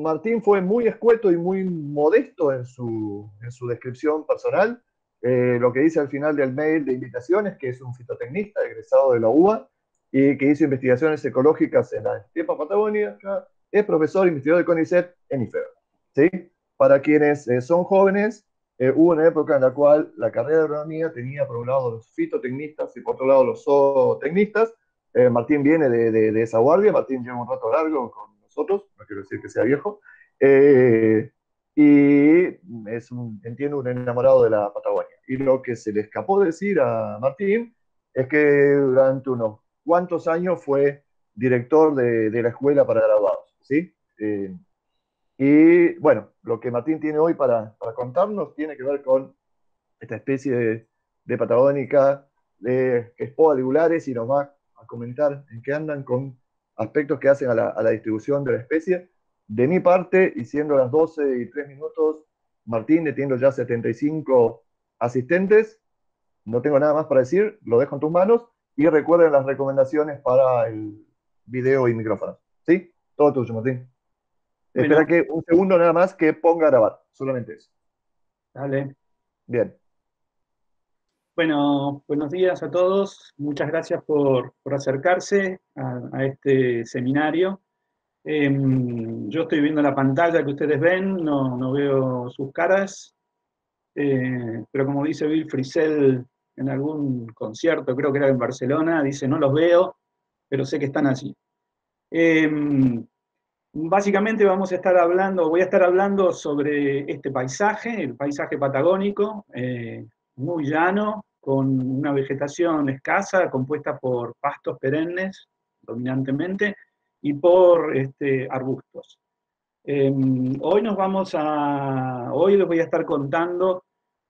Martín fue muy escueto y muy modesto en su descripción personal. Lo que dice al final del mail de invitación es que es un fitotecnista egresado de la UBA y que hizo investigaciones ecológicas en la Estepa Patagonia. Es profesor investigador de CONICET en IFER. ¿Sí? Para quienes son jóvenes, hubo una época en la cual la carrera de agronomía tenía por un lado los fitotecnistas y por otro lado los zootecnistas. Martín viene de esa guardia. Martín lleva un rato largo con nosotros, no quiero decir que sea viejo, eh, y entiendo, un enamorado de la Patagonia. Y lo que se le escapó decir a Martín es que durante unos cuantos años fue director de la escuela para graduados, ¿sí? Y bueno, lo que Martín tiene hoy para contarnos tiene que ver con esta especie de patagónica que es poda ligulares, y nos va a comentar en qué andan con aspectos que hacen a la distribución de la especie. De mi parte, y siendo las 12:03, Martín, teniendo ya 75 asistentes, no tengo nada más para decir, lo dejo en tus manos, y recuerden las recomendaciones para el video y micrófono. ¿Sí? Todo tuyo, Martín. Espera Bueno, que un segundo nada más que ponga a grabar, solamente eso. dale. Bien. Bueno, buenos días a todos. Muchas gracias por acercarse a este seminario. Yo estoy viendo la pantalla que ustedes ven, no veo sus caras, pero como dice Bill Frisell en algún concierto, creo que era en Barcelona, dice, no los veo, pero sé que están allí. Básicamente voy a estar hablando sobre este paisaje, el paisaje patagónico, muy llano, con una vegetación escasa, compuesta por pastos perennes, dominantemente, y por arbustos. Hoy les voy a estar contando,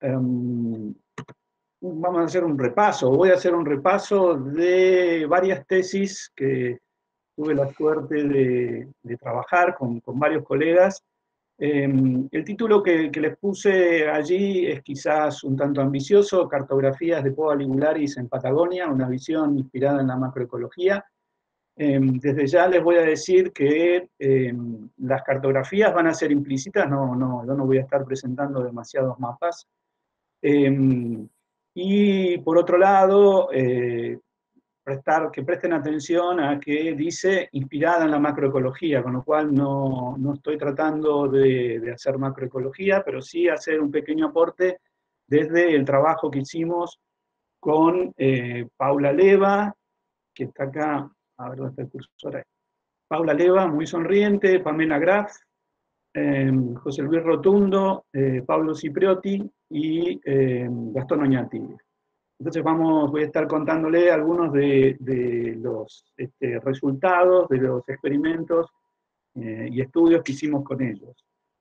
vamos a hacer un repaso, voy a hacer un repaso de varias tesis que tuve la suerte de trabajar con varios colegas. El título que les puse allí es quizás un tanto ambicioso: Cartografías de Poa ligularis en Patagonia, una visión inspirada en la macroecología. Desde ya les voy a decir que las cartografías van a ser implícitas, yo no voy a estar presentando demasiados mapas. Y por otro lado, que presten atención a que dice inspirada en la macroecología, con lo cual no estoy tratando de hacer macroecología, pero sí hacer un pequeño aporte desde el trabajo que hicimos con Paula Leva, que está acá, a ver dónde está el cursor ahí. Paula Leva, muy sonriente, Pamela Graf, José Luis Rotundo, Pablo Cipriotti y Gastón Oñati. Entonces voy a estar contándole algunos de los resultados de los experimentos y estudios que hicimos con ellos.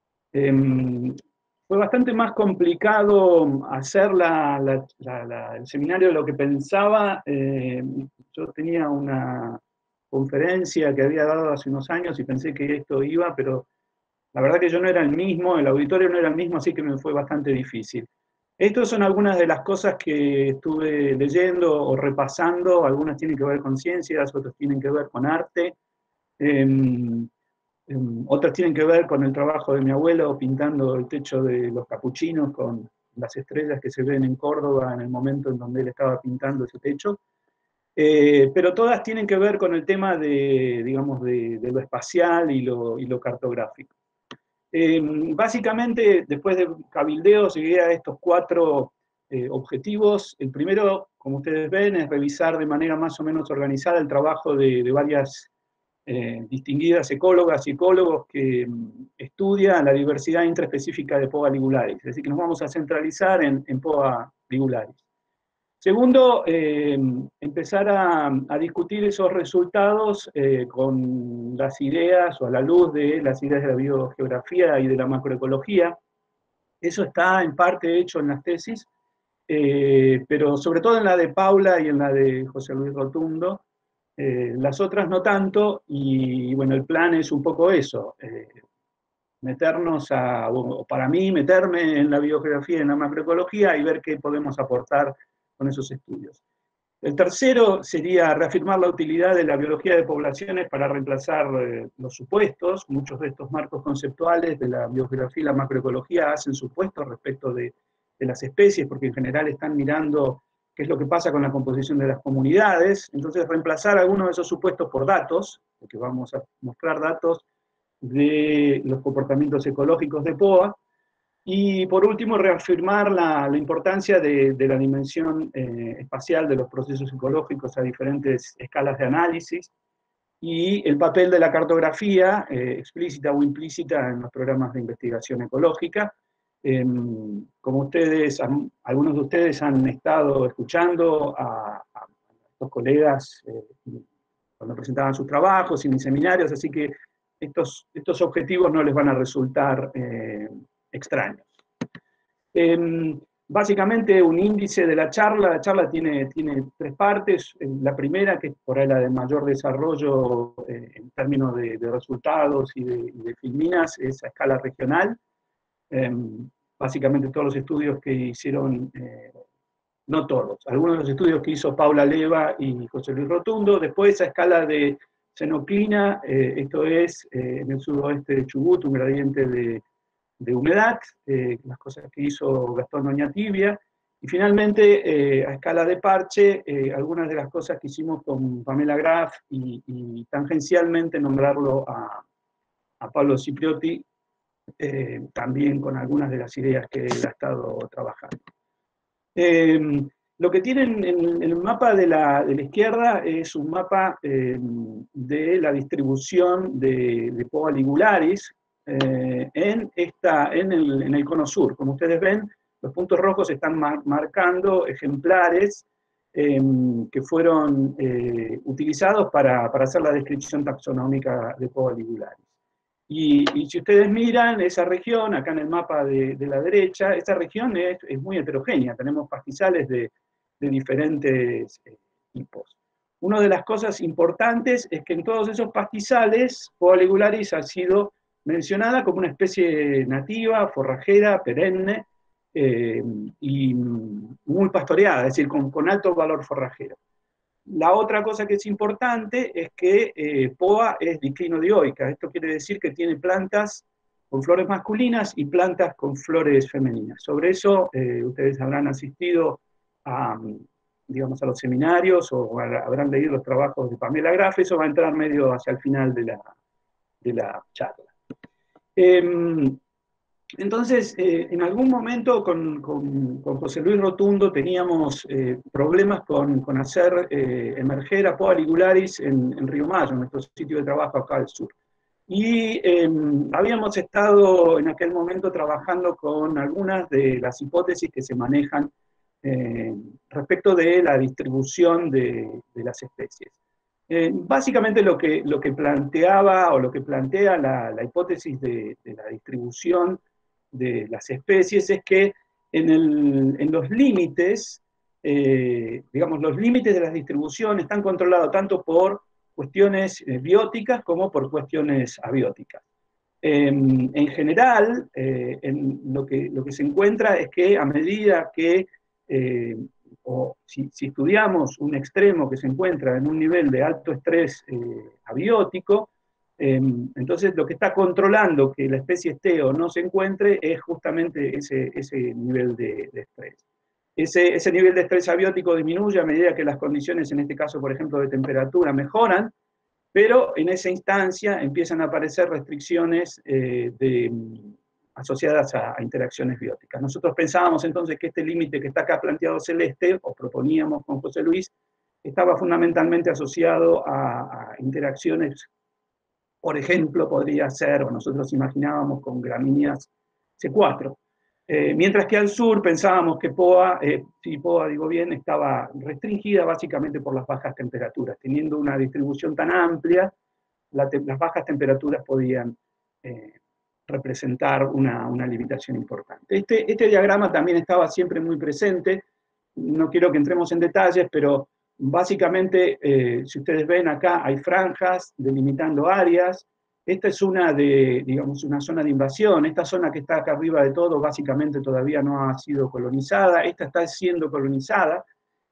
Fue bastante más complicado hacer el seminario de lo que pensaba. Yo tenía una conferencia que había dado hace unos años y pensé que esto iba, pero la verdad que yo no era el mismo, el auditorio no era el mismo, así que me fue bastante difícil. Estas son algunas de las cosas que estuve leyendo o repasando. Algunas tienen que ver con ciencias, otras tienen que ver con arte, eh, otras tienen que ver con el trabajo de mi abuelo pintando el techo de los capuchinos con las estrellas que se ven en Córdoba en el momento en donde él estaba pintando ese techo. Pero todas tienen que ver con el tema digamos, de lo espacial y lo cartográfico. Básicamente, después de cabildeo, llegué a estos cuatro objetivos. El primero, como ustedes ven, es revisar de manera más o menos organizada el trabajo de varias distinguidas ecólogas y ecólogos que estudian la diversidad intraespecífica de Poa ligularis. Es decir, que nos vamos a centralizar en Poa ligularis. Segundo, empezar a discutir esos resultados con las ideas o a la luz de las ideas de la biogeografía y de la macroecología. Eso está en parte hecho en las tesis, pero sobre todo en la de Paula y en la de José Luis Rotundo. Las otras no tanto, y bueno, el plan es un poco eso, o para mí, meterme en la biogeografía y en la macroecología y ver qué podemos aportar con esos estudios. El tercero sería reafirmar la utilidad de la biología de poblaciones para reemplazar los supuestos. Muchos de estos marcos conceptuales de la biogeografía y la macroecología hacen supuestos respecto de las especies, porque en general están mirando qué es lo que pasa con la composición de las comunidades. Entonces, reemplazar algunos de esos supuestos por datos, porque vamos a mostrar datos de los comportamientos ecológicos de POA. Y por último, reafirmar la importancia de la dimensión espacial de los procesos ecológicos a diferentes escalas de análisis y el papel de la cartografía, explícita o implícita, en los programas de investigación ecológica. Como ustedes, algunos de ustedes han estado escuchando a estos colegas cuando presentaban sus trabajos y en seminarios, así que estos objetivos no les van a resultar extraños. Básicamente un índice de la charla tiene tres partes. La primera, que es por ahí la de mayor desarrollo en términos de resultados y de filminas, es a escala regional. Básicamente todos los estudios que hicieron, no todos, algunos de los estudios que hizo Paula Leva y José Luis Rotundo. Después a escala de xenoclina, esto es en el sudoeste de Chubut, un gradiente de humedad, las cosas que hizo Gastón Oñatibia, y finalmente a escala de parche, algunas de las cosas que hicimos con Pamela Graf y tangencialmente nombrarlo a Pablo Cipriotti, también con algunas de las ideas que él ha estado trabajando. Lo que tienen en el mapa de la izquierda es un mapa de la distribución de POA ligularis en el cono sur. Como ustedes ven, los puntos rojos están marcando ejemplares que fueron utilizados para hacer la descripción taxonómica de POA ligularis. Y si ustedes miran esa región, acá en el mapa de la derecha, esta región es muy heterogénea, tenemos pastizales de diferentes tipos. Una de las cosas importantes es que en todos esos pastizales, POA ligularis ha sido mencionada como una especie nativa, forrajera, perenne, y muy pastoreada, es decir, con alto valor forrajero. La otra cosa que es importante es que POA es diclinodioica. Esto quiere decir que tiene plantas con flores masculinas y plantas con flores femeninas. Sobre eso ustedes habrán asistido digamos, a los seminarios o habrán leído los trabajos de Pamela Graf. Eso va a entrar medio hacia el final de la charla. Entonces, en algún momento con José Luis Rotundo teníamos problemas con hacer emerger a POA ligularis en Río Mayo, en nuestro sitio de trabajo acá al sur. Y habíamos estado en aquel momento trabajando con algunas de las hipótesis que se manejan respecto de la distribución de las especies. Básicamente lo que planteaba o lo que plantea la hipótesis de la distribución de las especies es que en los límites, digamos, los límites de la distribución están controlados tanto por cuestiones bióticas como por cuestiones abióticas. En general, lo que se encuentra es que a medida que, o si estudiamos un extremo que se encuentra en un nivel de alto estrés abiótico, entonces lo que está controlando que la especie esté o no se encuentre es justamente ese nivel de estrés. Ese nivel de estrés abiótico disminuye a medida que las condiciones, en este caso, por ejemplo, de temperatura, mejoran, pero en esa instancia empiezan a aparecer restricciones asociadas a interacciones bióticas. Nosotros pensábamos entonces que este límite que está acá planteado celeste, o proponíamos con José Luis, estaba fundamentalmente asociado a interacciones. Por ejemplo, podría ser, o nosotros imaginábamos, con gramíneas C4. Mientras que al sur pensábamos que POA, digo bien, estaba restringida básicamente por las bajas temperaturas. Teniendo una distribución tan amplia, las bajas temperaturas podían representar una limitación importante. Este diagrama también estaba siempre muy presente. No quiero que entremos en detalles, pero básicamente, si ustedes ven acá, hay franjas delimitando áreas. Esta es digamos, una zona de invasión. Esta zona que está acá arriba de todo, básicamente todavía no ha sido colonizada. Esta está siendo colonizada.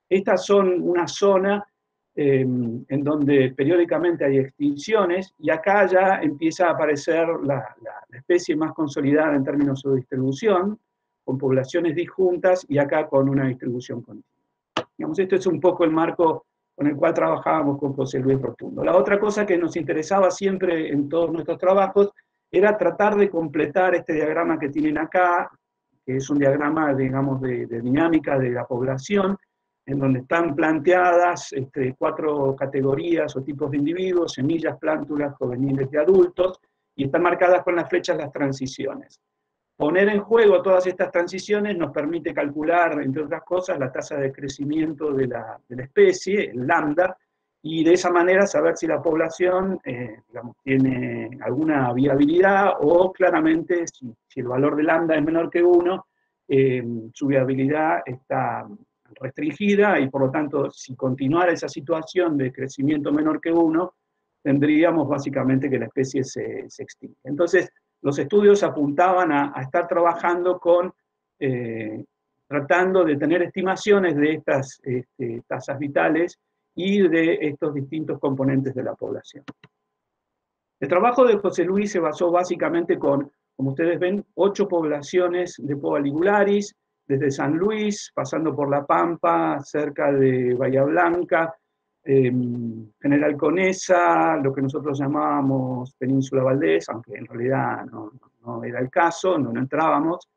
Estas son una zona en donde periódicamente hay extinciones, y acá ya empieza a aparecer la especie más consolidada en términos de distribución, con poblaciones disjuntas y acá con una distribución continua. Digamos, esto es un poco el marco con el cual trabajábamos con José Luis Rotundo. La otra cosa que nos interesaba siempre en todos nuestros trabajos era tratar de completar este diagrama que tienen acá, que es un diagrama, digamos, de dinámica de la población, en donde están planteadas 4 categorías o tipos de individuos: semillas, plántulas, juveniles y adultos, y están marcadas con las flechas las transiciones. Poner en juego todas estas transiciones nos permite calcular, entre otras cosas, la tasa de crecimiento de la especie, el lambda, y de esa manera saber si la población digamos, tiene alguna viabilidad, o claramente si el valor de lambda es menor que 1, su viabilidad está restringida, y por lo tanto, si continuara esa situación de crecimiento menor que 1, tendríamos básicamente que la especie se extingue. Entonces, los estudios apuntaban a estar trabajando con, tratando de tener estimaciones de estas tasas vitales y de estos distintos componentes de la población. El trabajo de José Luis se basó básicamente con, como ustedes ven, 8 poblaciones de Pova ligularis, desde San Luis, pasando por La Pampa, cerca de Bahía Blanca, General Conesa, lo que nosotros llamábamos Península Valdés, aunque en realidad no era el caso, no entrábamos.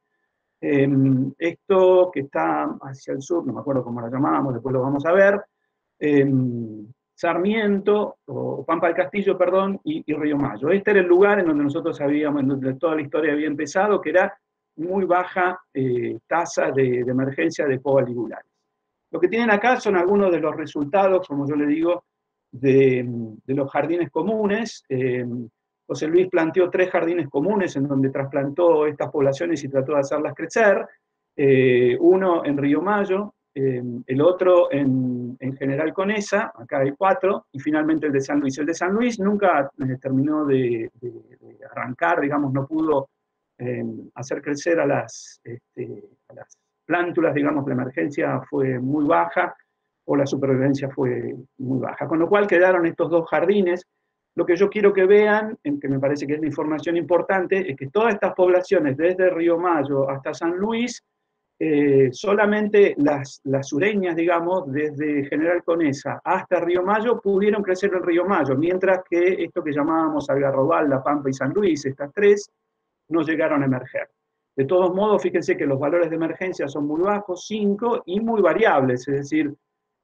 Esto que está hacia el sur, no me acuerdo cómo lo llamábamos, después lo vamos a ver, Sarmiento, o Pampa del Castillo, perdón, y Río Mayo. Este era el lugar en donde nosotros sabíamos, en donde toda la historia había empezado, que era muy baja tasa de emergencia de Pova ligularis. Lo que tienen acá son algunos de los resultados, como yo le digo, de los jardines comunes. José Luis planteó 3 jardines comunes en donde trasplantó estas poblaciones y trató de hacerlas crecer. Uno en Río Mayo, el otro en General Conesa, acá hay 4, y finalmente el de San Luis. El de San Luis nunca terminó de arrancar, digamos, no pudo hacer crecer a las plántulas, digamos, la emergencia fue muy baja, o la supervivencia fue muy baja. Con lo cual quedaron estos 2 jardines. Lo que yo quiero que vean, que me parece que es una información importante, es que todas estas poblaciones, desde Río Mayo hasta San Luis, solamente las sureñas, digamos, desde General Conesa hasta Río Mayo, pudieron crecer en Río Mayo, mientras que esto que llamábamos Algarrobal, La Pampa y San Luis, estas 3, no llegaron a emerger. De todos modos, fíjense que los valores de emergencia son muy bajos, 5, y muy variables, es decir,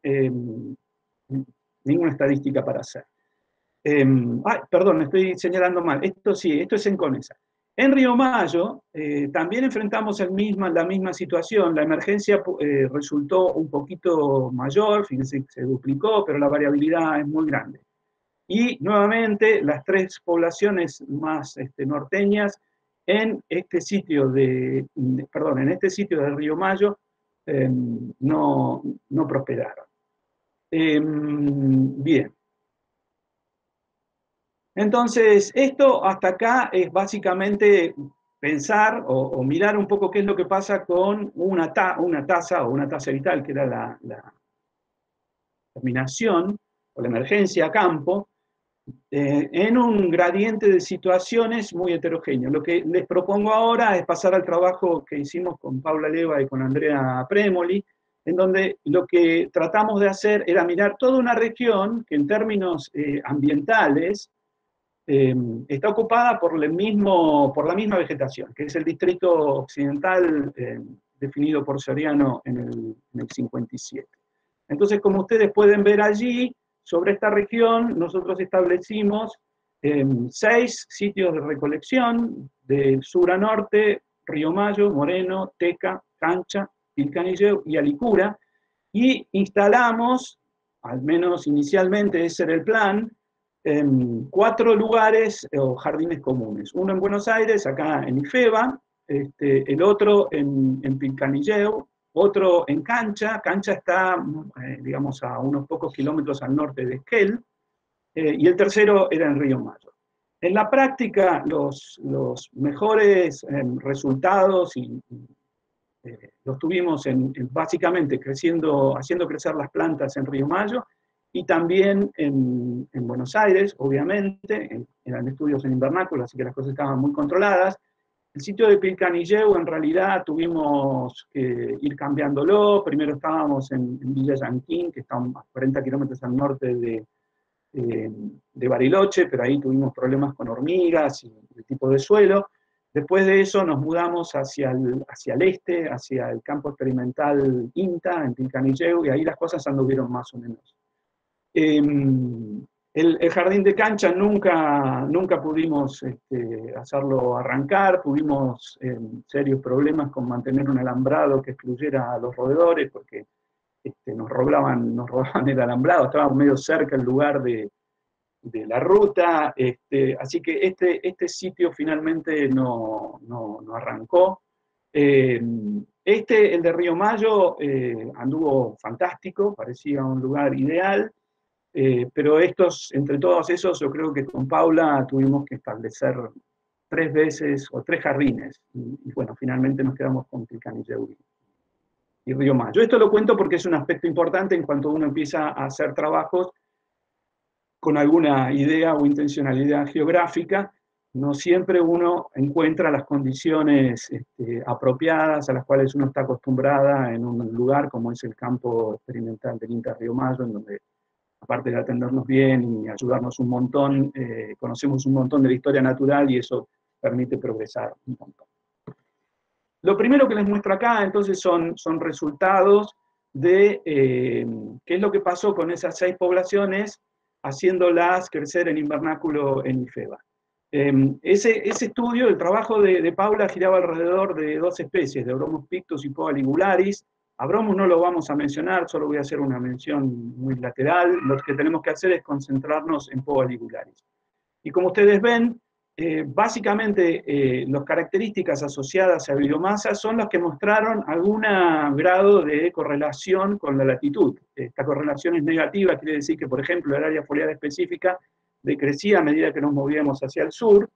ninguna estadística para hacer. Perdón, me estoy señalando mal. Esto sí, esto es en Conesa. En Río Mayo también enfrentamos la misma situación. La emergencia resultó un poquito mayor, fíjense que se duplicó, pero la variabilidad es muy grande. Y nuevamente, las 3 poblaciones más norteñas en este sitio de Río Mayo no prosperaron. Bien. Entonces, esto hasta acá es básicamente pensar o mirar un poco qué es lo que pasa con una tasa vital, que era la terminación o la emergencia a campo, en un gradiente de situaciones muy heterogéneo. Lo que les propongo ahora es pasar al trabajo que hicimos con Paula Leva y con Andrea Premoli, en donde lo que tratamos de hacer era mirar toda una región que en términos ambientales está ocupada por la misma vegetación, que es el distrito occidental definido por Soriano en el 57. Entonces, como ustedes pueden ver allí, sobre esta región nosotros establecimos 6 sitios de recolección, de sur a norte: Río Mayo, Moreno, Teca, Cancha, Pilcanilleu y Alicura, y instalamos, al menos inicialmente ese era el plan, 4 lugares o jardines comunes. Uno en Buenos Aires, acá en Ifeba, el otro en Pilcanilleu, otro en Cancha. Cancha está, digamos, a unos pocos kilómetros al norte de Esquel, y el tercero era en Río Mayo. En la práctica, los mejores resultados y Los tuvimos básicamente haciendo crecer las plantas en Río Mayo y también en Buenos Aires, obviamente, eran estudios en invernáculo, así que las cosas estaban muy controladas. El sitio de Pilcanilleu en realidad tuvimos que ir cambiándolo. Primero estábamos en Villa Yanquín, que está a 40 kilómetros al norte de Bariloche, pero ahí tuvimos problemas con hormigas y el tipo de suelo. Después de eso nos mudamos hacia el este, hacia el campo experimental INTA, en Pilcanilleu, y ahí las cosas anduvieron más o menos. El jardín de cancha nunca pudimos hacerlo arrancar, tuvimos serios problemas con mantener un alambrado que excluyera a los roedores, porque nos robaban el alambrado, estábamos medio cerca del lugar de la ruta, así que este sitio finalmente no arrancó. El de Río Mayo, anduvo fantástico, parecía un lugar ideal, pero entre todos esos, yo creo que con Paula tuvimos que establecer 3 veces o 3 jardines, y bueno, finalmente nos quedamos con Pilcanilleu y Río Mayo. Esto lo cuento porque es un aspecto importante en cuanto uno empieza a hacer trabajos con alguna idea o intencionalidad geográfica, no siempre uno encuentra las condiciones apropiadas a las cuales uno está acostumbrada en un lugar como es el campo experimental del INTA Río Mayo, en donde, aparte de atendernos bien y ayudarnos un montón, conocemos un montón de la historia natural y eso permite progresar un montón. Lo primero que les muestro acá, entonces, son resultados de qué es lo que pasó con esas 6 poblaciones, haciéndolas crecer en invernáculo en IFEBA. Ese estudio, el trabajo de Paula, giraba alrededor de 2 especies, de Bromus pictus y Poa ligularis. A Bromus no lo vamos a mencionar, solo voy a hacer una mención muy lateral. Lo que tenemos que hacer es concentrarnos en Poa ligularis. Y como ustedes ven, básicamente las características asociadas a biomasa son las que mostraron algún grado de correlación con la latitud. Esta correlación es negativa, quiere decir que, por ejemplo, el área foliar específica decrecía a medida que nos movíamos hacia el sur,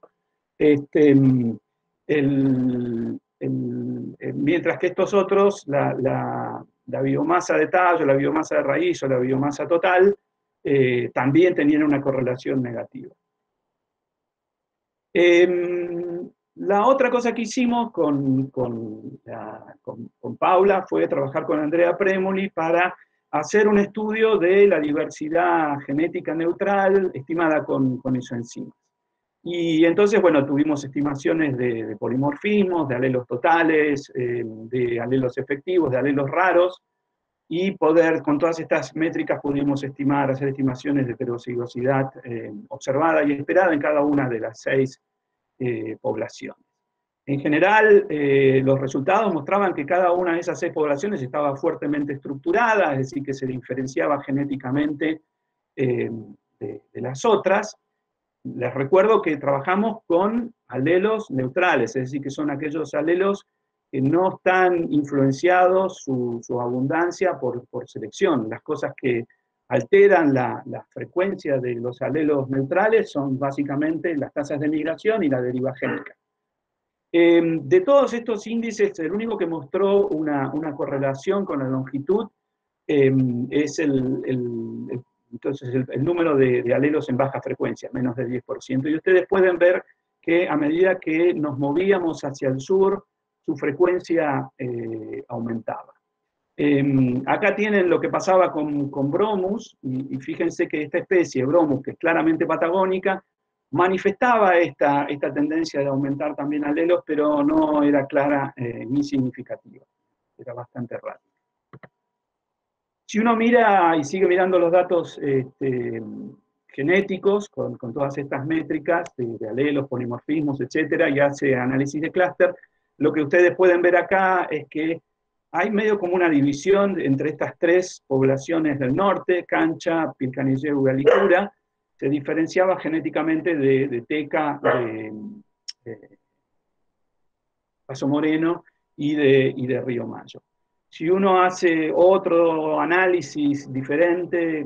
mientras que estos otros, la biomasa de tallo, la biomasa de raíz o la biomasa total, también tenían una correlación negativa. La otra cosa que hicimos con Paula fue trabajar con Andrea Premoli para hacer un estudio de la diversidad genética neutral estimada con isoenzimas. Y entonces, bueno, tuvimos estimaciones de polimorfismos, de alelos totales, de alelos efectivos, de alelos raros, y con todas estas métricas pudimos hacer estimaciones de heterocigosidad observada y esperada en cada una de las 6 poblaciones. En general, los resultados mostraban que cada una de esas 6 poblaciones estaba fuertemente estructurada, es decir, que se diferenciaba genéticamente de las otras. Les recuerdo que trabajamos con alelos neutrales, es decir, que son aquellos alelos que no están influenciados su abundancia por selección. Las cosas que alteran la frecuencia de los alelos neutrales son básicamente las tasas de migración y la deriva génica. De todos estos índices, el único que mostró una correlación con la longitud es entonces el número de alelos en baja frecuencia, menos del 10%. Y ustedes pueden ver que a medida que nos movíamos hacia el sur, su frecuencia aumentaba. Acá tienen lo que pasaba con Bromus, y fíjense que esta especie, Bromus, que es claramente patagónica, manifestaba esta tendencia de aumentar también alelos, pero no era clara ni significativa. Era bastante raro. Si uno mira y sigue mirando los datos genéticos con todas estas métricas de alelos, polimorfismos, etcétera, y hace análisis de clúster, lo que ustedes pueden ver acá es que hay medio como una división entre estas 3 poblaciones del norte, Cancha, Pilcanilleu y Alicura. Se diferenciaba genéticamente de Teca, de Paso Moreno y de Río Mayo. Si uno hace otro análisis diferente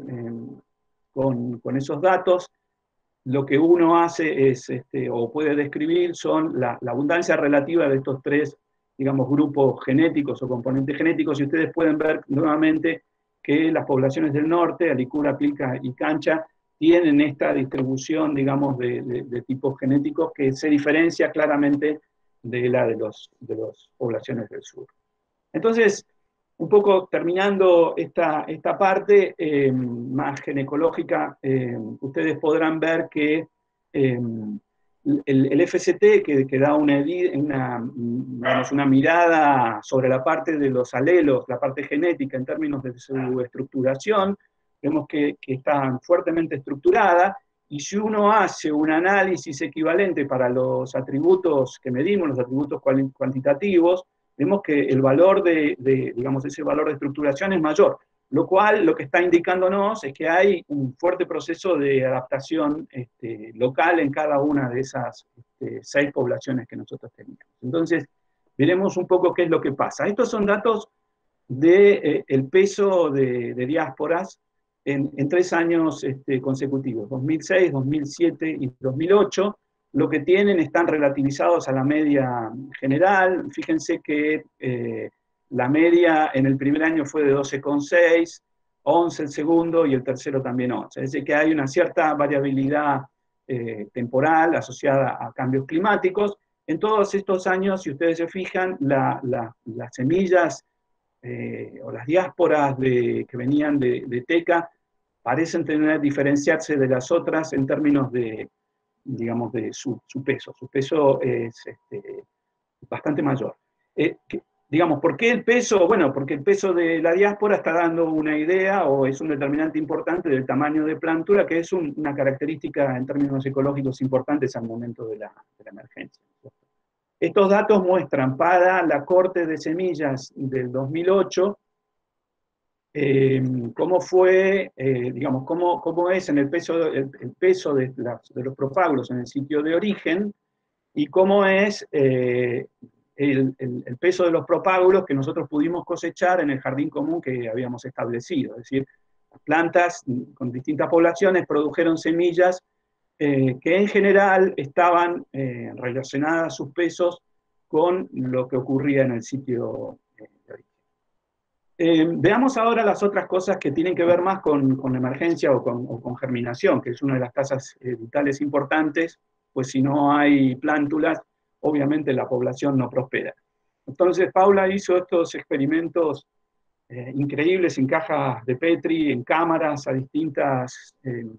con esos datos, lo que uno hace es, o puede describir, son la abundancia relativa de estos 3 digamos, grupos genéticos o componentes genéticos, y ustedes pueden ver nuevamente que las poblaciones del norte, Alicura, Pilca y Cancha, tienen esta distribución, digamos, de tipos genéticos que se diferencia claramente de la de las poblaciones del sur. Entonces, un poco terminando esta parte más ginecológica, ustedes podrán ver que el FCT, que da una mirada sobre la parte de los alelos, la parte genética en términos de su estructuración, vemos que está fuertemente estructurada, y si uno hace un análisis equivalente para los atributos que medimos, los atributos cuantitativos, vemos que el valor digamos, ese valor de estructuración es mayor, lo cual lo que está indicándonos es que hay un fuerte proceso de adaptación local en cada una de esas 6 poblaciones que nosotros teníamos. Entonces, veremos un poco qué es lo que pasa. Estos son datos del peso de diásporas en 3 años consecutivos, 2006, 2007 y 2008. Lo que tienen están relativizados a la media general. Fíjense que la media en el primer año fue de 12,6, 11 el segundo y el tercero también 11. Es decir, que hay una cierta variabilidad temporal asociada a cambios climáticos. En todos estos años, si ustedes se fijan, las semillas o las diásporas que venían de Teca parecen diferenciarse de las otras en términos digamos, de su peso. Su peso es bastante mayor. Digamos, ¿por qué el peso? Bueno, porque el peso de la diáspora está dando una idea o es un determinante importante del tamaño de plántula, que es una característica en términos ecológicos importantes al momento de la emergencia. Estos datos muestran para la corte de semillas del 2008 cómo fue, digamos, cómo es en el peso de los propágulos en el sitio de origen y cómo es el peso de los propágulos que nosotros pudimos cosechar en el jardín común que habíamos establecido. Es decir, las plantas con distintas poblaciones produjeron semillas que en general estaban relacionadas sus pesos con lo que ocurría en el sitio de origen. Veamos ahora las otras cosas que tienen que ver más con la emergencia o con germinación, que es una de las tasas vitales importantes, pues si no hay plántulas, obviamente la población no prospera. Entonces Paula hizo estos experimentos increíbles en cajas de Petri, en cámaras a distintos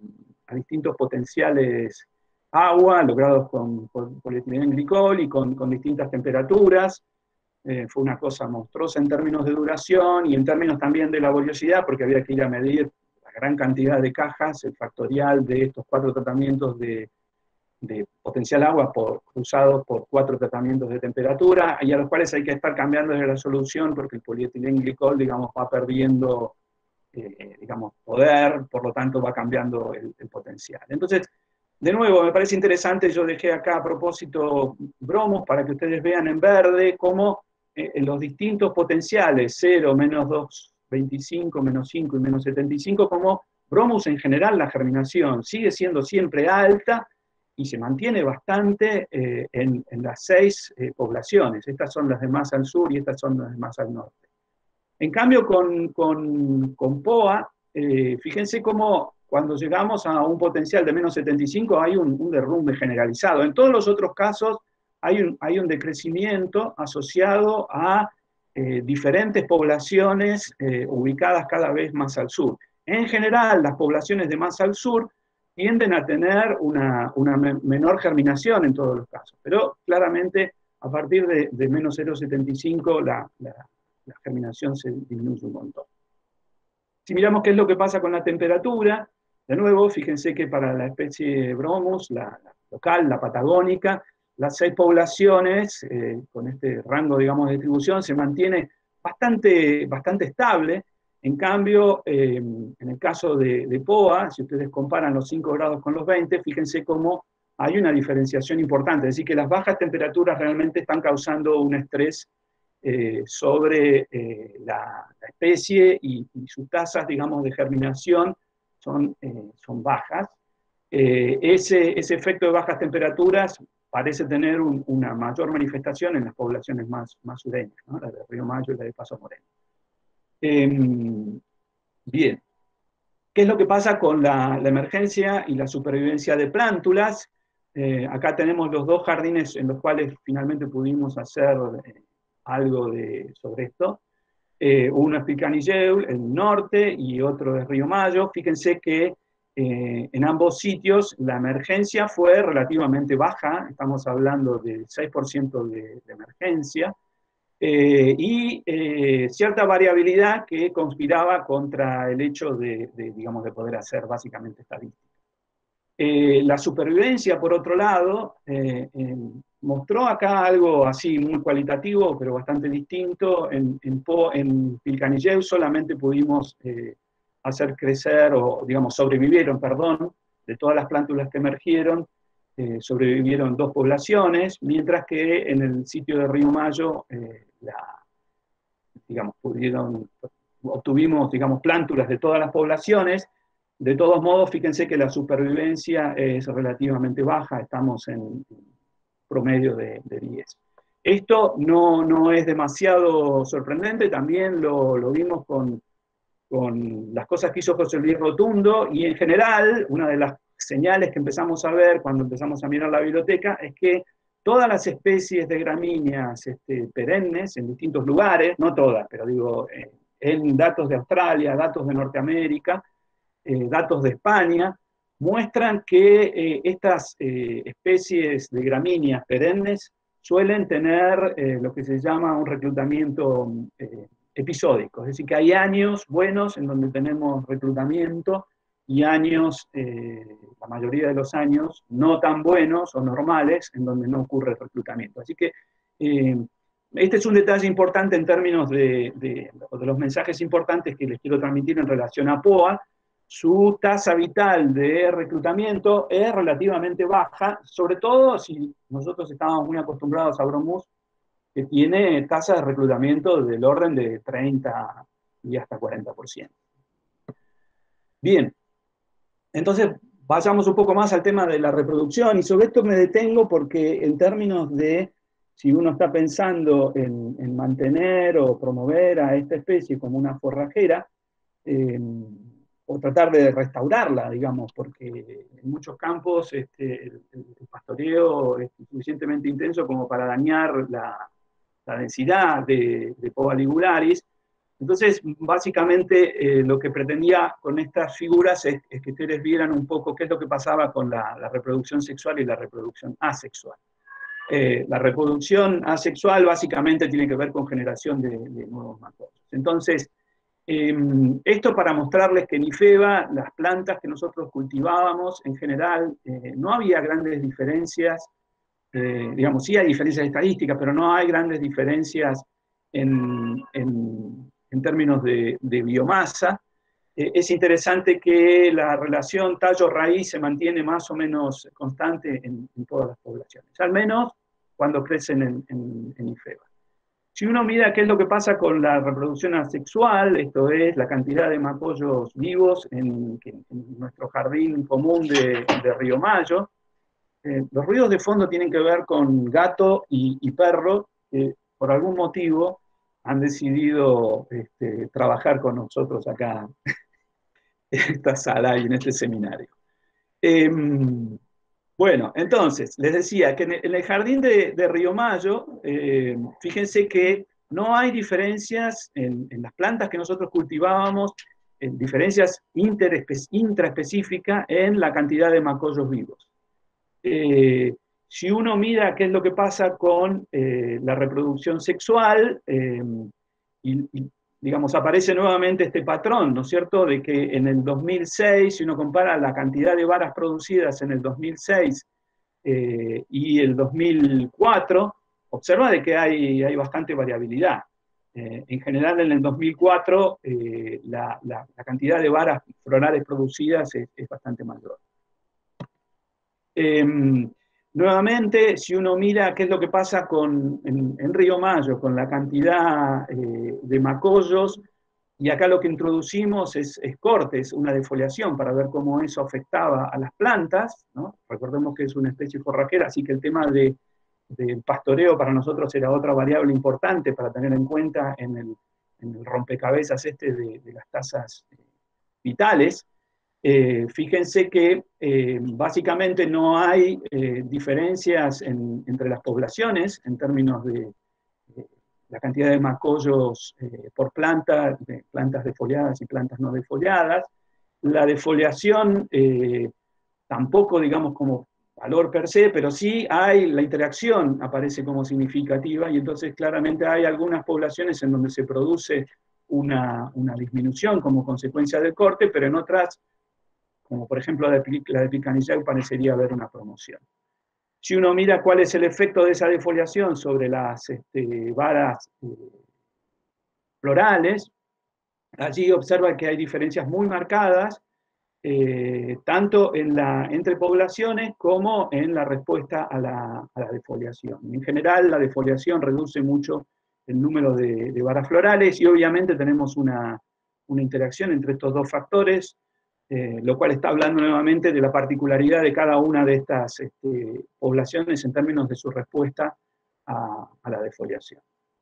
potenciales agua, logrados con polietilenglicol y con distintas temperaturas. Fue una cosa monstruosa en términos de duración y en términos también de laboriosidad, porque había que ir a medir la gran cantidad de cajas, el factorial de estos 4 tratamientos de potencial agua cruzados por 4 tratamientos de temperatura, y a los cuales hay que estar cambiando desde la solución, porque el polietilenglicol, digamos, va perdiendo, digamos, poder, por lo tanto va cambiando el potencial. Entonces, de nuevo, me parece interesante, yo dejé acá a propósito bromos para que ustedes vean en verde cómo en los distintos potenciales, 0, menos 2,25, menos 5 y menos 75, como bromus en general la germinación sigue siendo siempre alta y se mantiene bastante en las 6 poblaciones. Estas son las de más al sur y estas son las de más al norte. En cambio, con POA, fíjense cómo cuando llegamos a un potencial de menos 75 hay un derrumbe generalizado. En todos los otros casos hay un decrecimiento asociado a diferentes poblaciones ubicadas cada vez más al sur. En general, las poblaciones de más al sur tienden a tener una menor germinación en todos los casos, pero claramente a partir de menos 0,75 la germinación se disminuye un montón. Si miramos qué es lo que pasa con la temperatura, de nuevo, fíjense que para la especie Bromus, la local, la patagónica, las 6 poblaciones, con este rango, digamos, de distribución, se mantiene bastante estable. En cambio, en el caso de POA, si ustedes comparan los 5 grados con los 20, fíjense cómo hay una diferenciación importante. Es decir, que las bajas temperaturas realmente están causando un estrés sobre la especie y sus tasas, digamos, de germinación son bajas. Ese efecto de bajas temperaturas parece tener una mayor manifestación en las poblaciones más sureñas, ¿no? La de Río Mayo y la de Paso Moreno. Bien, ¿qué es lo que pasa con la emergencia y la supervivencia de plántulas? Acá tenemos los dos jardines en los cuales finalmente pudimos hacer algo sobre esto. Uno es Pilcanilleu, el norte, y otro es Río Mayo. Fíjense que en ambos sitios la emergencia fue relativamente baja, estamos hablando del 6% de emergencia, y cierta variabilidad que conspiraba contra el hecho digamos, de poder hacer básicamente estadística. La supervivencia, por otro lado, mostró acá algo así muy cualitativo, pero bastante distinto. En Pilcanilleu solamente pudimos hacer crecer, o digamos, sobrevivieron, perdón, de todas las plántulas que emergieron, sobrevivieron 2 poblaciones, mientras que en el sitio de Río Mayo, digamos, obtuvimos, digamos, plántulas de todas las poblaciones. De todos modos, fíjense que la supervivencia es relativamente baja, estamos en promedio de 10. Esto no es demasiado sorprendente, también lo vimos con las cosas que hizo José Luis Rotundo, y en general, una de las señales que empezamos a ver cuando empezamos a mirar la biblioteca es que todas las especies de gramíneas perennes en distintos lugares, no todas, pero digo, en datos de Australia, datos de Norteamérica, datos de España, muestran que estas especies de gramíneas perennes suelen tener lo que se llama un reclutamiento episódico, es decir, que hay años buenos en donde tenemos reclutamiento y años, la mayoría de los años, no tan buenos o normales en donde no ocurre reclutamiento. Así que este es un detalle importante en términos de los mensajes importantes que les quiero transmitir en relación a POA. Su tasa vital de reclutamiento es relativamente baja, sobre todo si nosotros estábamos muy acostumbrados a Bromus, que tiene tasas de reclutamiento del orden de 30 y hasta 40%. Bien, entonces vayamos un poco más al tema de la reproducción, y sobre esto me detengo porque en términos de si uno está pensando en mantener o promover a esta especie como una forrajera, o tratar de restaurarla, digamos, porque en muchos campos el pastoreo es suficientemente intenso como para dañar la densidad de Pova ligularis. Entonces, básicamente, lo que pretendía con estas figuras es que ustedes vieran un poco qué es lo que pasaba con la reproducción sexual y la reproducción asexual. La reproducción asexual básicamente tiene que ver con generación de nuevos macrólogos. Entonces, esto para mostrarles que en IFEBA, las plantas que nosotros cultivábamos, en general, no había grandes diferencias, digamos, sí hay diferencias estadísticas, pero no hay grandes diferencias en términos de biomasa. Es interesante que la relación tallo-raíz se mantiene más o menos constante en todas las poblaciones, al menos cuando crecen en IFEBA. Si uno mira qué es lo que pasa con la reproducción asexual, esto es la cantidad de macollos vivos en nuestro jardín común de Río Mayo, los ruidos de fondo tienen que ver con gato y perro, que por algún motivo han decidido trabajar con nosotros acá en esta sala y en este seminario. Bueno, entonces, les decía que en el jardín de Río Mayo, fíjense que no hay diferencias en las plantas que nosotros cultivábamos, diferencias intraespecíficas en la cantidad de macollos vivos. Si uno mira qué es lo que pasa con la reproducción sexual, y digamos, aparece nuevamente este patrón, ¿no es cierto?, de que en el 2006, si uno compara la cantidad de varas producidas en el 2006 y el 2004, observa de que hay bastante variabilidad. En general, en el 2004, la cantidad de varas florales producidas es bastante mayor. Nuevamente, si uno mira qué es lo que pasa en Río Mayo, con la cantidad de macollos, Y acá lo que introducimos es cortes, una defoliación, para ver cómo eso afectaba a las plantas, ¿no? Recordemos que es una especie forrajera, así que el tema del pastoreo para nosotros era otra variable importante para tener en cuenta en el rompecabezas de las tasas vitales. Fíjense que básicamente no hay diferencias entre las poblaciones en términos de la cantidad de macollos por planta, de plantas defoliadas y plantas no defoliadas. La defoliación tampoco, digamos, como valor per se, pero sí hay, la interacción aparece como significativa, y entonces claramente hay algunas poblaciones en donde se produce una disminución como consecuencia del corte, pero en otras, como por ejemplo la de Picanillay, parecería haber una promoción. Si uno mira cuál es el efecto de esa defoliación sobre las varas florales, allí observa que hay diferencias muy marcadas, tanto entre poblaciones como en la respuesta a la defoliación. En general, la defoliación reduce mucho el número de varas florales, y obviamente tenemos una interacción entre estos dos factores, lo cual está hablando nuevamente de la particularidad de cada una de estas poblaciones en términos de su respuesta a la defoliación.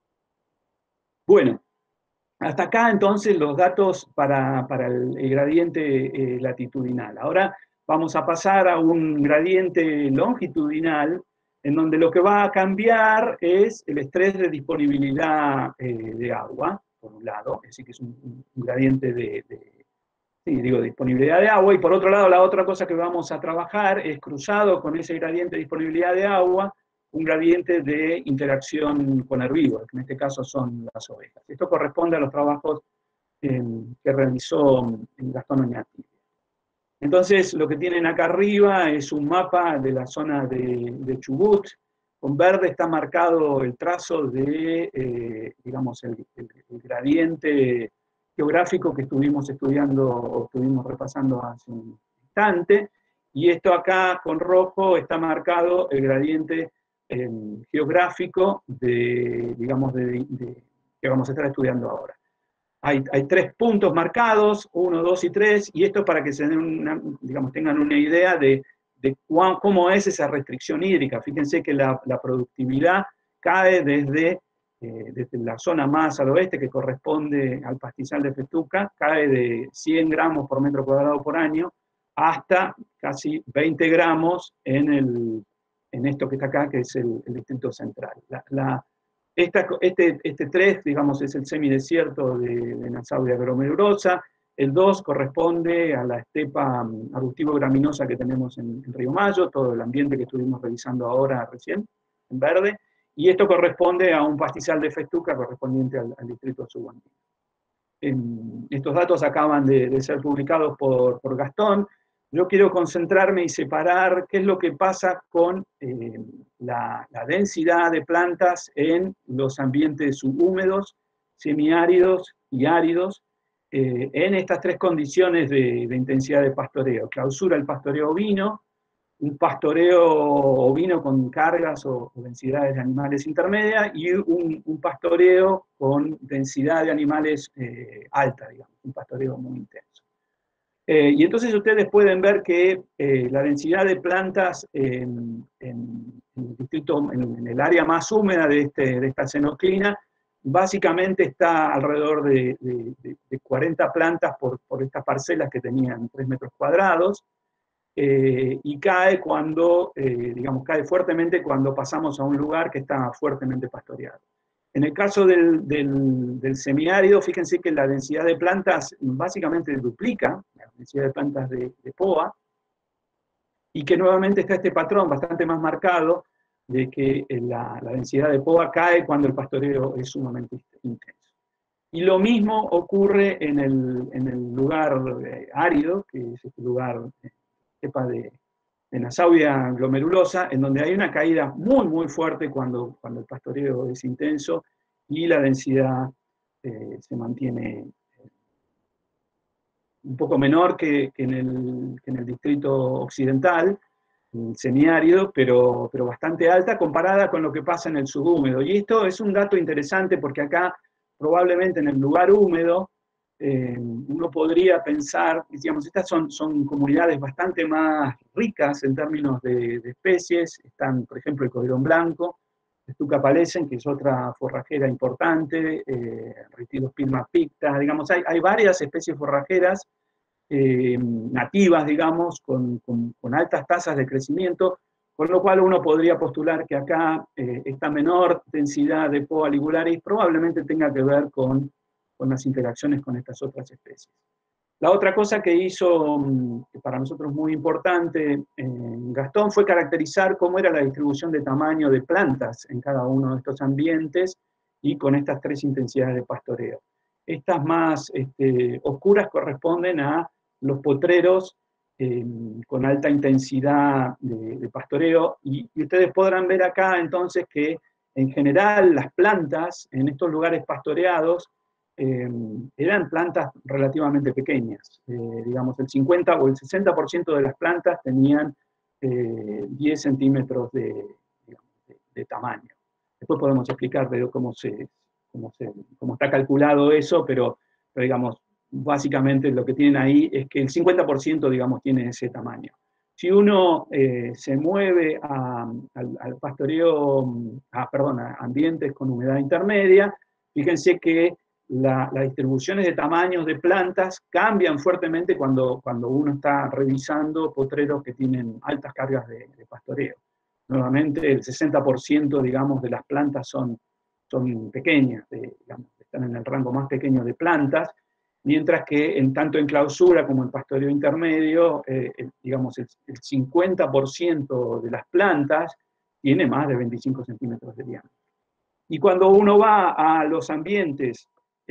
Bueno, hasta acá entonces los datos para el gradiente latitudinal. Ahora vamos a pasar a un gradiente longitudinal, en donde lo que va a cambiar es el estrés de disponibilidad de agua, por un lado, es decir, que es un gradiente sí, digo, disponibilidad de agua, y por otro lado, la otra cosa que vamos a trabajar es, cruzado con ese gradiente de disponibilidad de agua, un gradiente de interacción con herbívoros, que en este caso son las ovejas. Esto corresponde a los trabajos que realizó Gastón Oñati. Entonces, lo que tienen acá arriba es un mapa de la zona de Chubut. Con verde está marcado el trazo de, digamos, el gradiente geográfico que estuvimos estudiando o estuvimos repasando hace un instante, y esto acá con rojo está marcado el gradiente geográfico digamos, que vamos a estar estudiando ahora. Hay 3 puntos marcados, 1, 2 y 3, y esto para que se den digamos, tengan una idea de cómo es esa restricción hídrica. Fíjense que la productividad cae desde la zona más al oeste, que corresponde al pastizal de Festuca, cae de 100 gramos por metro cuadrado por año hasta casi 20 gramos en esto que está acá, que es el distrito central. Este 3, digamos, es el semidesierto de Nassau glomerulosa. El 2 corresponde a la estepa arbustivo-graminosa que tenemos en Río Mayo, todo el ambiente que estuvimos revisando ahora recién, en verde. Y esto corresponde a un pastizal de Festuca correspondiente al distrito subandino. Estos datos acaban de ser publicados por Gastón. Yo quiero concentrarme y separar qué es lo que pasa con la densidad de plantas en los ambientes subhúmedos, semiáridos y áridos, en estas 3 condiciones de intensidad de pastoreo. Clausura el pastoreo ovino, un pastoreo ovino con cargas o densidades de animales intermedias, y un pastoreo con densidad de animales alta, digamos, un pastoreo muy intenso. Y entonces ustedes pueden ver que la densidad de plantas en el distrito, en el área más húmeda de esta xenoclina, básicamente está alrededor de 40 plantas por estas parcelas que tenían 3 metros cuadrados, y cae digamos, cae fuertemente cuando pasamos a un lugar que está fuertemente pastoreado. En el caso del semiárido, fíjense que la densidad de plantas básicamente duplica la densidad de plantas de POA, y que nuevamente está este patrón bastante más marcado de que la densidad de POA cae cuando el pastoreo es sumamente intenso. Y lo mismo ocurre en el lugar árido, que es este lugar cepa de Nassau glomerulosa, en donde hay una caída muy, muy fuerte cuando el pastoreo es intenso y la densidad se mantiene un poco menor que en el distrito occidental, semiárido, pero bastante alta comparada con lo que pasa en el subhúmedo. Y esto es un dato interesante porque acá, probablemente en el lugar húmedo, uno podría pensar, digamos, estas son comunidades bastante más ricas en términos de especies. Están, por ejemplo, el codorón blanco, Stuca palesen, que es otra forrajera importante, Ritidosperma picta, digamos, hay varias especies forrajeras nativas, digamos, con altas tasas de crecimiento, con lo cual uno podría postular que acá esta menor densidad de Poa ligularis probablemente tenga que ver con las interacciones con estas otras especies. La otra cosa que hizo, que para nosotros muy importante, Gastón, fue caracterizar cómo era la distribución de tamaño de plantas en cada uno de estos ambientes y con estas tres intensidades de pastoreo. Estas más oscuras corresponden a los potreros con alta intensidad de pastoreo, y ustedes podrán ver acá entonces que en general las plantas en estos lugares pastoreados eran plantas relativamente pequeñas. Digamos, el 50 o el 60% de las plantas tenían 10 centímetros de tamaño. Después podemos explicar cómo está calculado eso, pero digamos, básicamente lo que tienen ahí es que el 50%, digamos, tiene ese tamaño. Si uno se mueve al pastoreo, perdón, a ambientes con humedad intermedia, fíjense que las distribuciones de tamaños de plantas cambian fuertemente cuando uno está revisando potreros que tienen altas cargas de pastoreo. Nuevamente, el 60%, digamos, de las plantas son pequeñas, digamos, están en el rango más pequeño de plantas, mientras que tanto en clausura como en pastoreo intermedio, digamos, el 50% de las plantas tiene más de 25 centímetros de diámetro. Y cuando uno va a los ambientes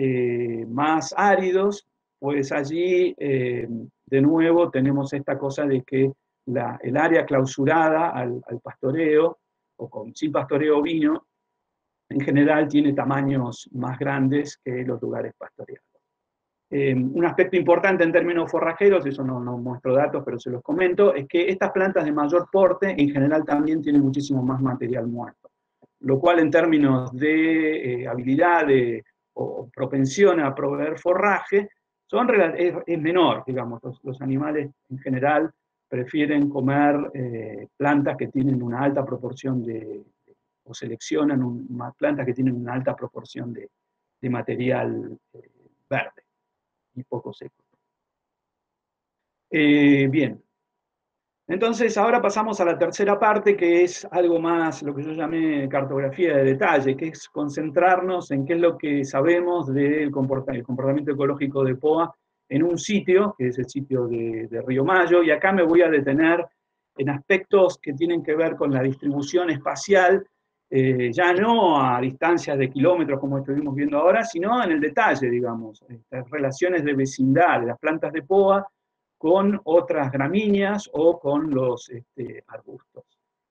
más áridos, pues allí de nuevo tenemos esta cosa de que el área clausurada al pastoreo, o sin pastoreo ovino, en general tiene tamaños más grandes que los lugares pastoreados. Un aspecto importante en términos forrajeros, eso no muestro datos, pero se los comento, es que estas plantas de mayor porte en general también tienen muchísimo más material muerto, lo cual en términos de habilidad o propensión a proveer forraje es menor, digamos. Los animales en general prefieren comer plantas que tienen una alta proporción o seleccionan plantas que tienen una alta proporción de material verde y poco seco. Bien. Entonces, ahora pasamos a la tercera parte, que es algo más, lo que yo llamé cartografía de detalle, que es concentrarnos en qué es lo que sabemos del comportamiento ecológico de Poa en un sitio, que es el sitio de Río Mayo, y acá me voy a detener en aspectos que tienen que ver con la distribución espacial, ya no a distancias de kilómetros como estuvimos viendo ahora, sino en el detalle, digamos, las relaciones de vecindad de las plantas de Poa con otras gramíneas o con los arbustos.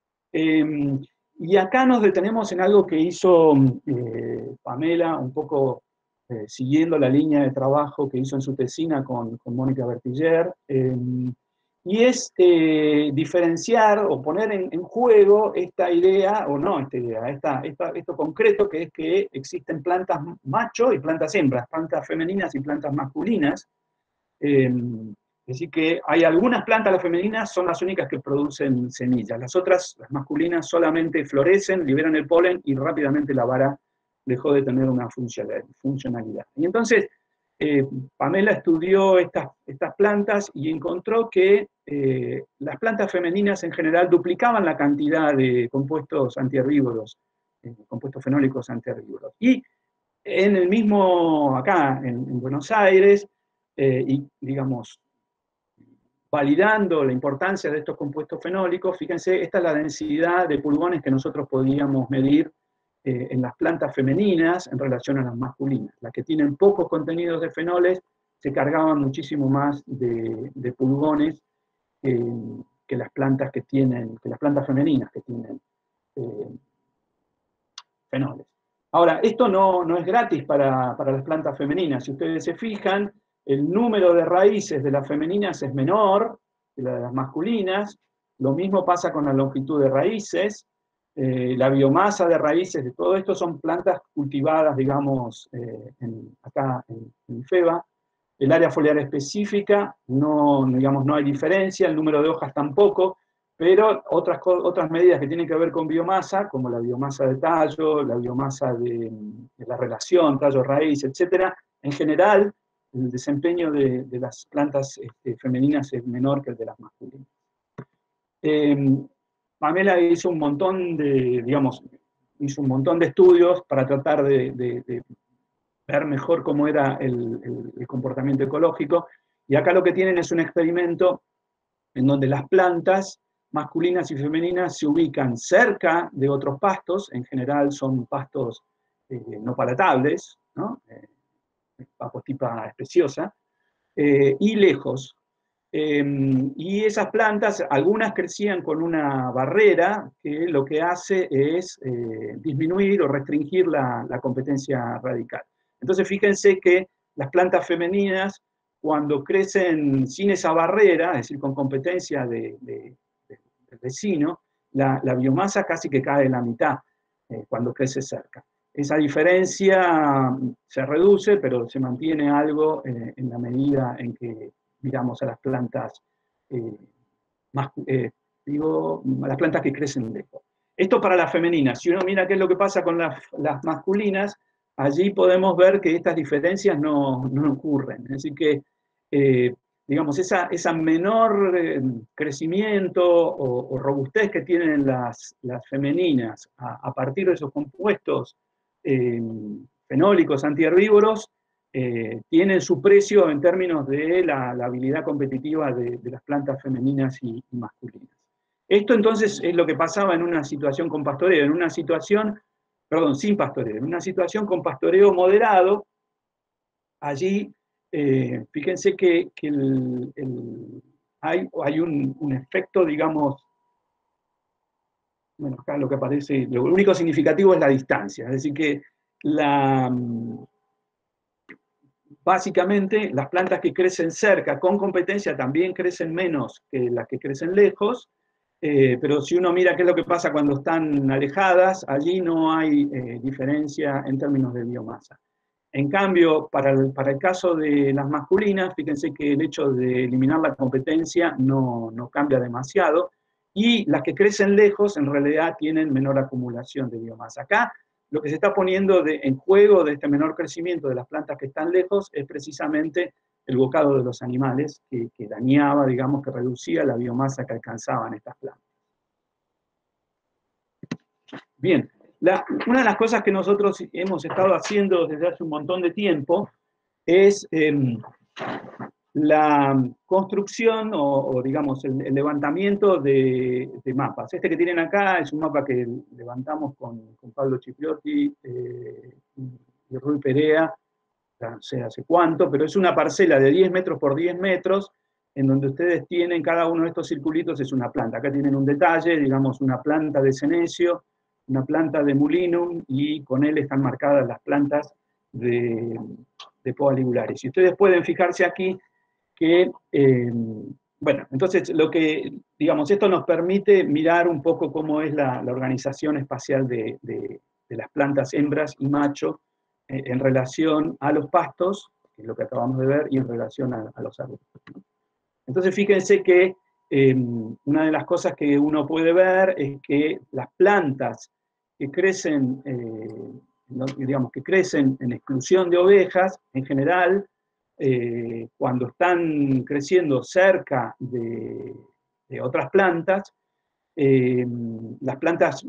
Y acá nos detenemos en algo que hizo Pamela, un poco siguiendo la línea de trabajo que hizo en su tesina con Mónica Bertiller, y es diferenciar o poner en juego esta idea, o no esta idea, esto concreto, que es que existen plantas macho y plantas hembras, plantas femeninas y plantas masculinas. Es decir, que hay algunas plantas, las femeninas, son las únicas que producen semillas. Las otras, las masculinas, solamente florecen, liberan el polen y rápidamente la vara dejó de tener una funcionalidad. Y entonces, Pamela estudió estas plantas y encontró que las plantas femeninas en general duplicaban la cantidad de compuestos antiherbívoros, compuestos fenólicos antiherbívoros. Y en el mismo, acá en Buenos Aires, y digamos, validando la importancia de estos compuestos fenólicos, fíjense, esta es la densidad de pulgones que nosotros podíamos medir en las plantas femeninas en relación a las masculinas. Las que tienen pocos contenidos de fenoles se cargaban muchísimo más de pulgones que las plantas femeninas que tienen fenoles. Ahora, esto no es gratis para las plantas femeninas. Si ustedes se fijan, el número de raíces de las femeninas es menor que la de las masculinas. Lo mismo pasa con la longitud de raíces. La biomasa de raíces de todo esto son plantas cultivadas, digamos, acá en IFEBA, El área foliar específica, no, digamos, no hay diferencia, el número de hojas tampoco, pero otras medidas que tienen que ver con biomasa, como la biomasa de tallo, la biomasa de la relación tallo-raíz, etc., en general, el desempeño de las plantas femeninas es menor que el de las masculinas. Pamela hizo un montón de, digamos, hizo un montón de estudios para tratar de ver mejor cómo era el comportamiento ecológico, y acá lo que tienen es un experimento en donde las plantas masculinas y femeninas se ubican cerca de otros pastos, en general son pastos no palatables, ¿no? Papotipa especiosa, y lejos. Y esas plantas, algunas crecían con una barrera que lo que hace es disminuir o restringir la competencia radical. Entonces fíjense que las plantas femeninas, cuando crecen sin esa barrera, es decir, con competencia del vecino, la biomasa casi que cae en la mitad cuando crece cerca. Esa diferencia se reduce, pero se mantiene algo en la medida en que miramos a las plantas, las plantas que crecen lejos. Esto para las femeninas. Si uno mira qué es lo que pasa con las masculinas, allí podemos ver que estas diferencias no ocurren. Es decir que, digamos, esa menor crecimiento o robustez que tienen las femeninas a partir de esos compuestos fenólicos antiherbívoros, tienen su precio en términos de la habilidad competitiva de las plantas femeninas y masculinas. Esto entonces es lo que pasaba en una situación con pastoreo, sin pastoreo, en una situación con pastoreo moderado. Allí, fíjense que hay un efecto, digamos, bueno, acá lo que aparece, lo único significativo es la distancia, es decir que básicamente las plantas que crecen cerca con competencia también crecen menos que las que crecen lejos, pero si uno mira qué es lo que pasa cuando están alejadas, allí no hay diferencia en términos de biomasa. En cambio, para el caso de las masculinas, fíjense que el hecho de eliminar la competencia no cambia demasiado, y las que crecen lejos en realidad tienen menor acumulación de biomasa. Acá lo que se está poniendo en juego de este menor crecimiento de las plantas que están lejos es precisamente el bocado de los animales, que dañaba, digamos, que reducía la biomasa que alcanzaban estas plantas. Bien, una de las cosas que nosotros hemos estado haciendo desde hace un montón de tiempo es la construcción o digamos, el levantamiento de mapas. Este que tienen acá es un mapa que levantamos con Pablo Cipriotti y Rui Perea, no sé hace cuánto, pero es una parcela de 10 metros por 10 metros, en donde ustedes tienen, cada uno de estos circulitos es una planta. Acá tienen un detalle, digamos, una planta de senecio, una planta de mulinum, y con él están marcadas las plantas de poa ligularis. Y ustedes pueden fijarse aquí que, bueno, entonces digamos, esto nos permite mirar un poco cómo es la organización espacial de las plantas hembras y macho en relación a los pastos, que es lo que acabamos de ver, y en relación a los árboles. Entonces fíjense que una de las cosas que uno puede ver es que las plantas que crecen, digamos, que crecen en exclusión de ovejas, en general, cuando están creciendo cerca de otras plantas, las plantas,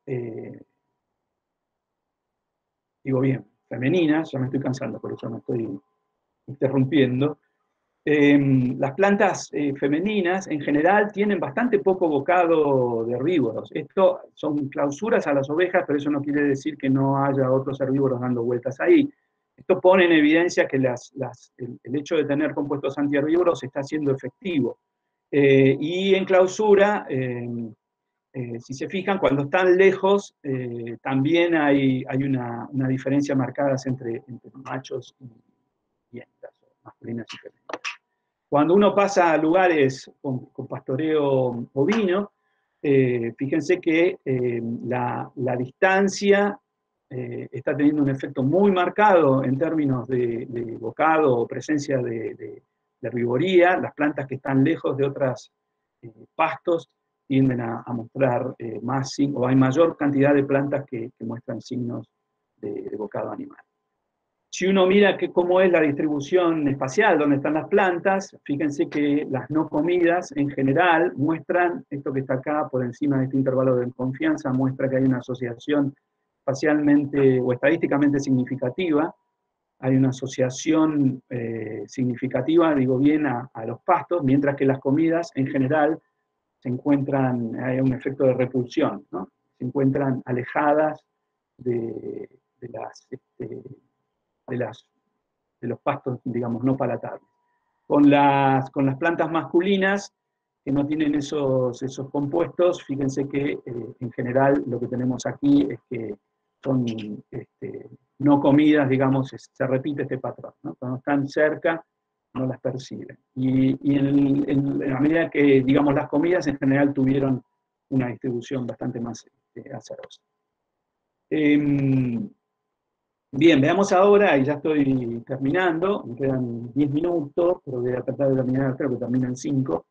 digo bien, femeninas, ya me estoy cansando, por eso me estoy interrumpiendo. Las plantas femeninas en general tienen bastante poco bocado de herbívoros. Esto son clausuras a las ovejas, pero eso no quiere decir que no haya otros herbívoros dando vueltas ahí. Esto pone en evidencia que el hecho de tener compuestos antiherbívoros está siendo efectivo. Y en clausura, si se fijan, cuando están lejos, también hay una diferencia marcada entre machos y hembras, masculinas y femeninas. Cuando uno pasa a lugares con pastoreo bovino, fíjense que la distancia está teniendo un efecto muy marcado en términos de bocado o presencia de herbivoría. Las plantas que están lejos de otros pastos tienden a mostrar más, o hay mayor cantidad de plantas que muestran signos de bocado animal. Si uno mira cómo es la distribución espacial, dónde están las plantas, fíjense que las no comidas en general muestran, esto que está acá por encima de este intervalo de confianza, muestra que hay una asociación espacialmente o estadísticamente significativa, hay una asociación significativa, digo bien, a los pastos, mientras que las comidas en general se encuentran, hay un efecto de repulsión, ¿no? Se encuentran alejadas de los pastos, digamos, no palatables. Con las plantas masculinas, que no tienen esos compuestos, fíjense que en general lo que tenemos aquí es que son no comidas, digamos, se repite este patrón, ¿no? Cuando están cerca, no las perciben. Y en la medida que, digamos, las comidas en general tuvieron una distribución bastante más azarosa. Bien, veamos ahora, y ya estoy terminando, me quedan 10 minutos, pero voy a tratar de terminar, creo que termino en 5.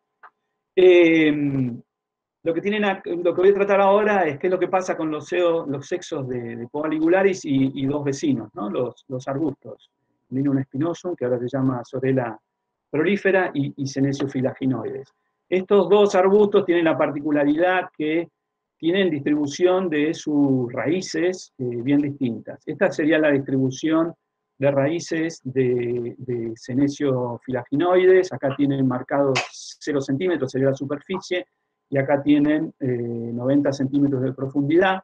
Lo que voy a tratar ahora es qué es lo que pasa con los sexos de Poa ligularis y dos vecinos, ¿no? Los arbustos, Linum spinosum, que ahora se llama Sorela prolífera, y Senecio filaginoides. Estos dos arbustos tienen la particularidad que tienen distribución de sus raíces bien distintas. Esta sería la distribución de raíces de Senecio filaginoides. Acá tienen marcados 0 centímetros, sería la superficie, y acá tienen 90 centímetros de profundidad.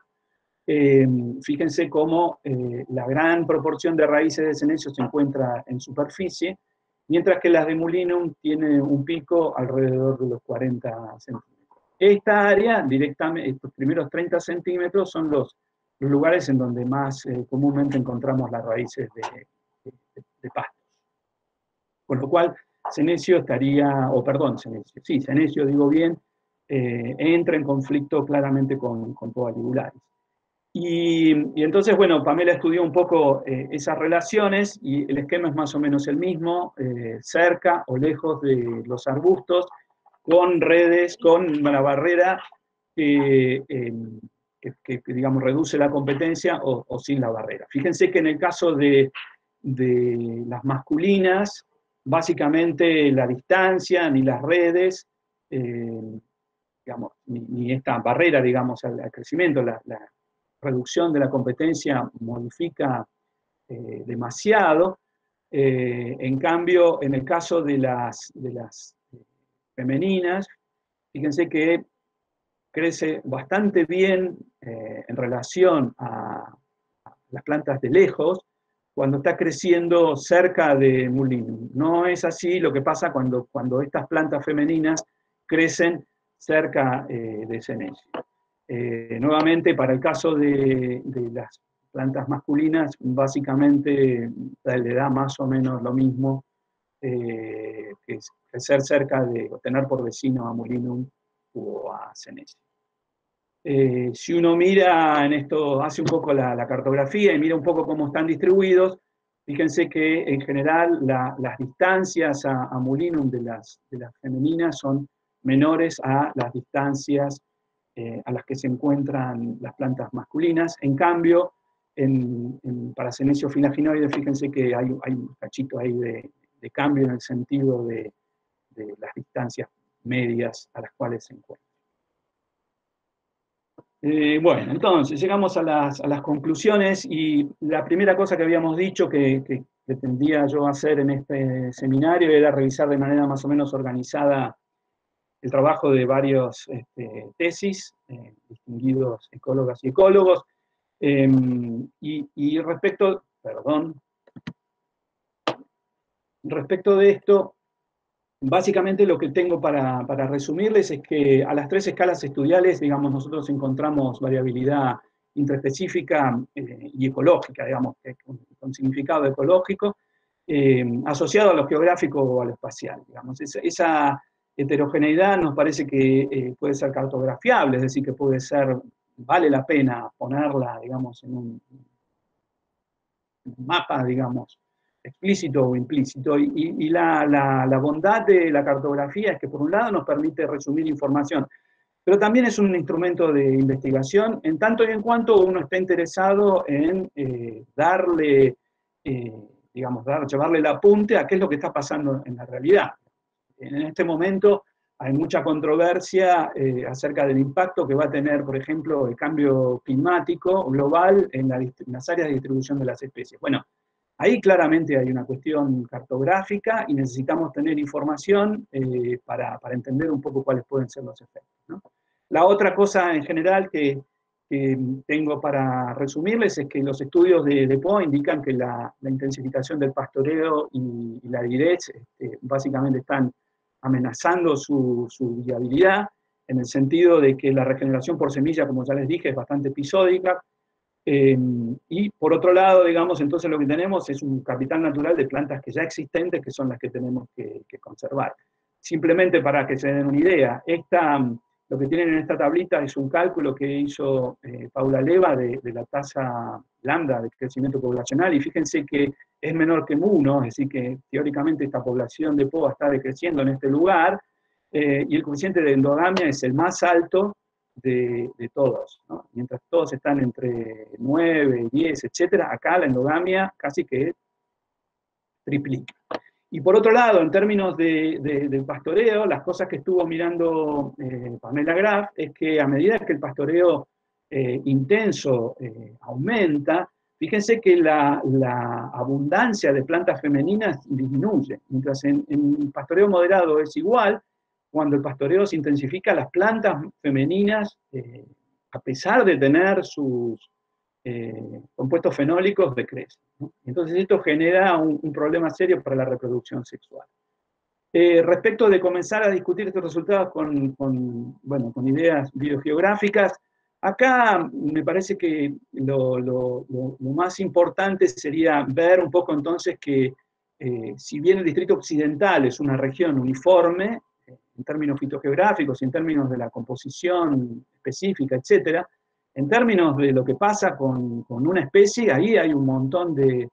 Fíjense cómo la gran proporción de raíces de Senecio se encuentra en superficie, mientras que las de Mulinum tienen un pico alrededor de los 40 centímetros. Esta área, directamente, estos primeros 30 centímetros, son los lugares en donde más comúnmente encontramos las raíces de pastos. Con lo cual, Senecio estaría, Senecio, digo bien, entra en conflicto claramente con Poa ligularis. Y entonces, bueno, Pamela estudió un poco esas relaciones, y el esquema es más o menos el mismo, cerca o lejos de los arbustos, con redes, con la barrera que digamos, reduce la competencia, o sin la barrera. Fíjense que en el caso de las masculinas, básicamente la distancia ni las redes, digamos, ni esta barrera, digamos, al crecimiento, la reducción de la competencia modifica demasiado. En cambio, en el caso de las femeninas, fíjense que crece bastante bien en relación a las plantas de lejos cuando está creciendo cerca de Mulinum. No es así lo que pasa cuando estas plantas femeninas crecen cerca de Senecio. Nuevamente, para el caso de las plantas masculinas, básicamente le da más o menos lo mismo que crecer cerca o tener por vecino a Mulinum o a Senecio. Si uno mira en esto, hace un poco la cartografía y mira un poco cómo están distribuidos, fíjense que en general las distancias a Mulinum de las femeninas son menores a las distancias a las que se encuentran las plantas masculinas. En cambio, para Senecio filaginoides, fíjense que hay un cachito ahí de cambio en el sentido de las distancias medias a las cuales se encuentran. Bueno, entonces llegamos a las conclusiones, y la primera cosa que habíamos dicho que pretendía yo hacer en este seminario era revisar de manera más o menos organizada el trabajo de varios tesis, distinguidos ecólogas y ecólogos, y respecto de esto, básicamente lo que tengo para resumirles es que a las 3 escalas estudiales, digamos, nosotros encontramos variabilidad intraespecífica y ecológica, digamos, con significado ecológico, asociado a lo geográfico o a lo espacial. Digamos. Esa heterogeneidad nos parece que puede ser cartografiable, es decir, que vale la pena ponerla, digamos, en un mapa, digamos, explícito o implícito. Y la bondad de la cartografía es que por un lado nos permite resumir información, pero también es un instrumento de investigación en tanto y en cuanto uno está interesado en llevarle el apunte a qué es lo que está pasando en la realidad. En este momento hay mucha controversia acerca del impacto que va a tener, por ejemplo, el cambio climático global en las áreas de distribución de las especies. Bueno, ahí claramente hay una cuestión cartográfica y necesitamos tener información para entender un poco cuáles pueden ser los efectos, ¿no? La otra cosa en general que tengo para resumirles es que los estudios de POA indican que la intensificación del pastoreo y la aridez básicamente están amenazando su viabilidad, en el sentido de que la regeneración por semilla, como ya les dije, es bastante episódica. Y por otro lado, digamos, entonces lo que tenemos es un capital natural de plantas que ya existentes, que son las que tenemos que conservar. Simplemente para que se den una idea, lo que tienen en esta tablita es un cálculo que hizo Paula Leva de la tasa lambda de crecimiento poblacional, y fíjense que es menor que mu, ¿no? Es decir, que teóricamente esta población de POA está decreciendo en este lugar, y el coeficiente de endogamia es el más alto de todos, ¿no? Mientras todos están entre 9, 10, etcétera, acá la endogamia casi que triplica. Y por otro lado, en términos del pastoreo, las cosas que estuvo mirando Pamela Graf es que a medida que el pastoreo intenso aumenta, fíjense que la abundancia de plantas femeninas disminuye. Mientras en el pastoreo moderado es igual, cuando el pastoreo se intensifica, las plantas femeninas, a pesar de tener sus compuestos fenólicos, decrecen, ¿no? Entonces esto genera un problema serio para la reproducción sexual. Respecto de comenzar a discutir estos resultados con ideas biogeográficas, acá me parece que lo más importante sería ver un poco entonces que si bien el Distrito Occidental es una región uniforme, en términos fitogeográficos y en términos de la composición específica, etcétera, en términos de lo que pasa con una especie, ahí hay un montón de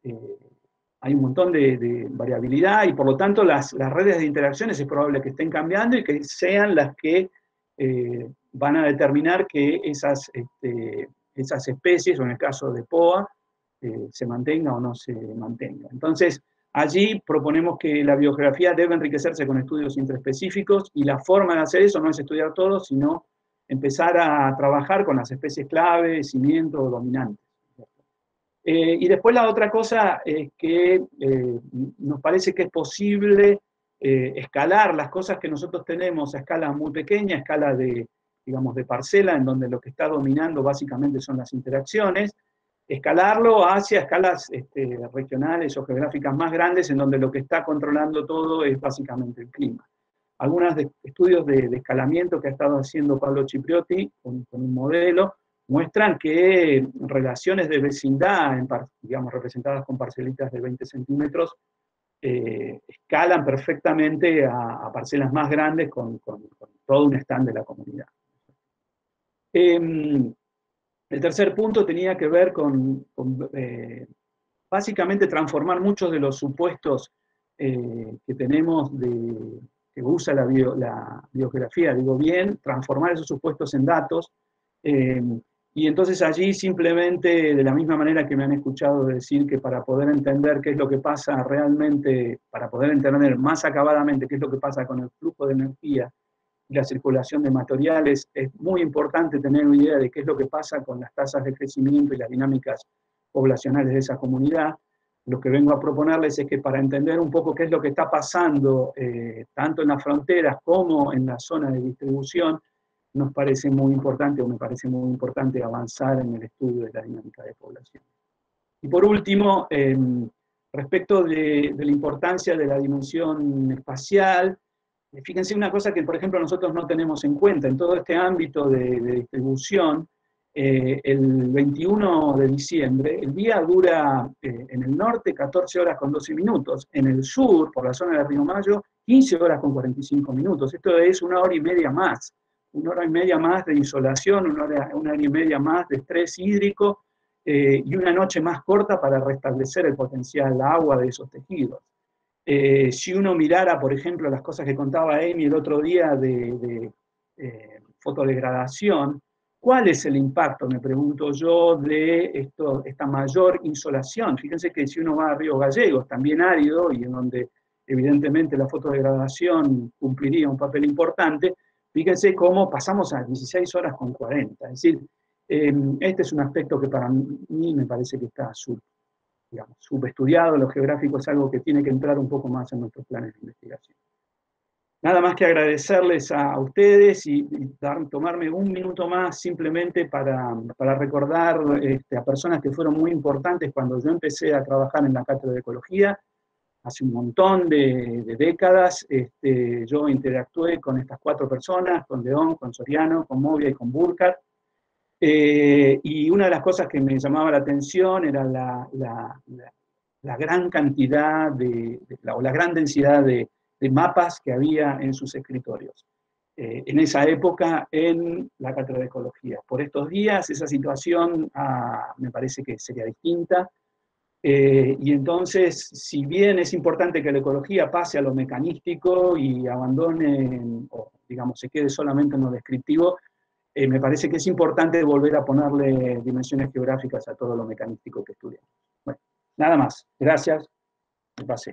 variabilidad, y por lo tanto las redes de interacciones es probable que estén cambiando y que sean las que van a determinar que esas especies, o en el caso de POA, se mantenga o no se mantenga. Entonces, allí proponemos que la biogeografía debe enriquecerse con estudios intraespecíficos, y la forma de hacer eso no es estudiar todo, sino empezar a trabajar con las especies clave, cimiento o dominantes. Y después la otra cosa es que nos parece que es posible escalar las cosas que nosotros tenemos a escala muy pequeña, a escala de parcela, en donde lo que está dominando básicamente son las interacciones, escalarlo hacia escalas regionales o geográficas más grandes, en donde lo que está controlando todo es básicamente el clima. Algunos estudios de escalamiento que ha estado haciendo Pablo Cipriotti con un modelo muestran que relaciones de vecindad, representadas con parcelitas de 20 centímetros, escalan perfectamente a parcelas más grandes con todo un stand de la comunidad. El tercer punto tenía que ver con básicamente transformar muchos de los supuestos que tenemos que usa la biogeografía, digo bien, transformar esos supuestos en datos, y entonces allí simplemente, de la misma manera que me han escuchado decir que para poder entender qué es lo que pasa realmente, para poder entender más acabadamente qué es lo que pasa con el flujo de energía y la circulación de materiales, es muy importante tener una idea de qué es lo que pasa con las tasas de crecimiento y las dinámicas poblacionales de esa comunidad. Lo que vengo a proponerles es que para entender un poco qué es lo que está pasando, tanto en las fronteras como en la zona de distribución, nos parece muy importante, o me parece muy importante, avanzar en el estudio de la dinámica de población. Y por último, respecto de la importancia de la dimensión espacial, fíjense una cosa que, por ejemplo, nosotros no tenemos en cuenta. En todo este ámbito de distribución, el 21 de diciembre, el día dura en el norte 14 horas con 12 minutos, en el sur, por la zona de Río Mayo, 15 horas con 45 minutos. Esto es 1 hora y media más. 1 hora y media más de insolación, 1 hora y media más de estrés hídrico, y una noche más corta para restablecer el potencial agua de esos tejidos. Si uno mirara, por ejemplo, las cosas que contaba Amy el otro día de fotodegradación, ¿cuál es el impacto, me pregunto yo, de esta mayor insolación? Fíjense que si uno va a Río Gallegos, también árido, y en donde evidentemente la fotodegradación cumpliría un papel importante, fíjense cómo pasamos a 16 horas con 40. Es decir, este es un aspecto que para mí me parece que está subestudiado. Lo geográfico es algo que tiene que entrar un poco más en nuestros planes de investigación. Nada más que agradecerles a ustedes y tomarme un minuto más simplemente para recordar a personas que fueron muy importantes cuando yo empecé a trabajar en la Cátedra de Ecología. Hace un montón de décadas yo interactué con estas 4 personas, con León, con Soriano, con Movia y con Burkhardt. Y una de las cosas que me llamaba la atención era la gran cantidad o la gran densidad de mapas que había en sus escritorios. En esa época en la Cátedra de Ecología. Por estos días esa situación me parece que sería distinta. Y entonces, si bien es importante que la ecología pase a lo mecanístico y abandone, o digamos, se quede solamente en lo descriptivo, me parece que es importante volver a ponerle dimensiones geográficas a todo lo mecanístico que estudiamos. Bueno, nada más. Gracias. Me pasé.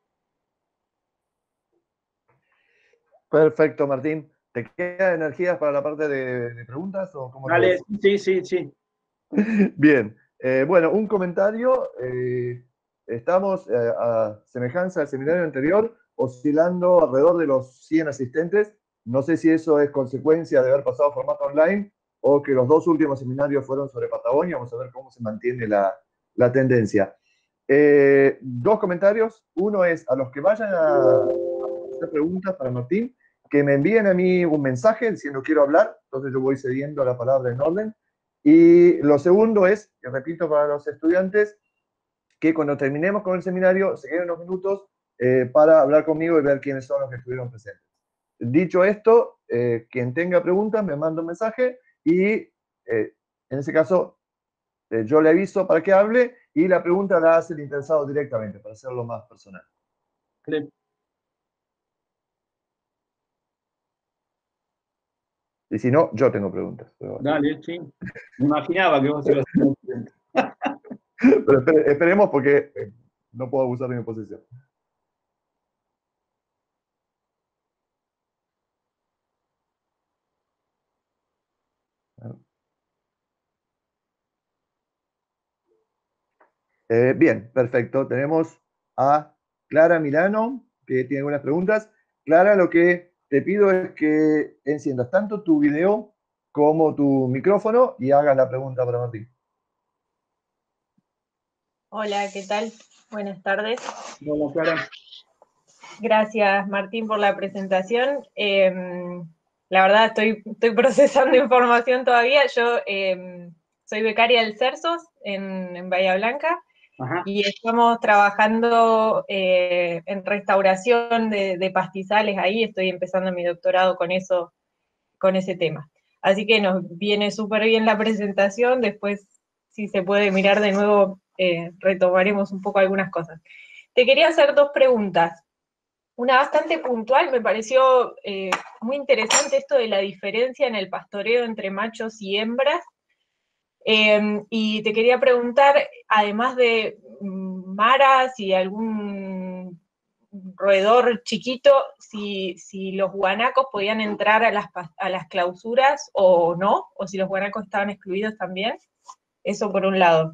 Perfecto, Martín. ¿Te queda energías para la parte de preguntas o cómo lo Dale, ves? sí. Bien. Bueno, un comentario. Estamos, a semejanza del seminario anterior, oscilando alrededor de los 100 asistentes. No sé si eso es consecuencia de haber pasado a formato online o que los 2 últimos seminarios fueron sobre Patagonia. Vamos a ver cómo se mantiene la tendencia. 2 comentarios. Uno es a los que vayan a hacer preguntas para Martín, que me envíen a mí un mensaje diciendo quiero hablar, entonces yo voy cediendo la palabra en orden. Y lo segundo es, que repito para los estudiantes, que cuando terminemos con el seminario, se queden unos minutos para hablar conmigo y ver quiénes son los que estuvieron presentes. Dicho esto, quien tenga preguntas me manda un mensaje y en ese caso yo le aviso para que hable y la pregunta la hace el interesado directamente, para hacerlo más personal. Y si no, yo tengo preguntas. Dale, sí. Me imaginaba que vos ibas a hacer preguntas. Pero esperemos porque no puedo abusar de mi posición. Bien, perfecto. Tenemos a Clara Milano, que tiene algunas preguntas. Clara, lo que te pido es que enciendas tanto tu video como tu micrófono y hagas la pregunta para Martín. Hola, ¿qué tal? Buenas tardes. Hola, Clara. Gracias, Martín, por la presentación. La verdad, estoy procesando información todavía. Yo soy becaria del CERSOS en Bahía Blanca. Ajá. Y estamos trabajando en restauración de pastizales ahí. Estoy empezando mi doctorado con ese tema. Así que nos viene súper bien la presentación. Después, si se puede mirar de nuevo, retomaremos un poco algunas cosas. Te quería hacer 2 preguntas. Una bastante puntual, me pareció muy interesante esto de la diferencia en el pastoreo entre machos y hembras. Y te quería preguntar, además de maras y algún roedor chiquito, si los guanacos podían entrar a las clausuras o no, o si los guanacos estaban excluidos también. Eso por un lado.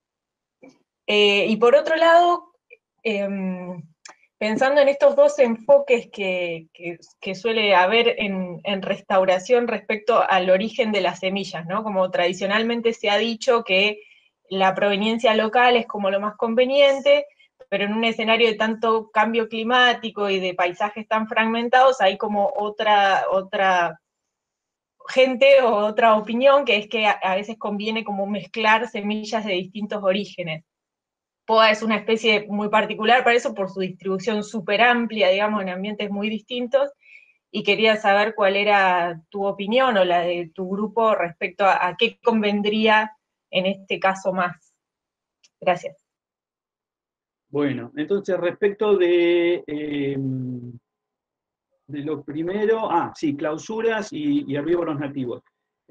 Y por otro lado, pensando en estos 2 enfoques que suele haber en restauración respecto al origen de las semillas, ¿no? Como tradicionalmente se ha dicho que la proveniencia local es como lo más conveniente, pero en un escenario de tanto cambio climático y de paisajes tan fragmentados, hay como otra gente o otra opinión, que es que a veces conviene como mezclar semillas de distintos orígenes. POA es una especie muy particular para eso, por su distribución súper amplia, digamos, en ambientes muy distintos, y quería saber cuál era tu opinión o la de tu grupo respecto a qué convendría en este caso más. Gracias. Bueno, entonces respecto de lo primero, sí, clausuras y herbívoros nativos.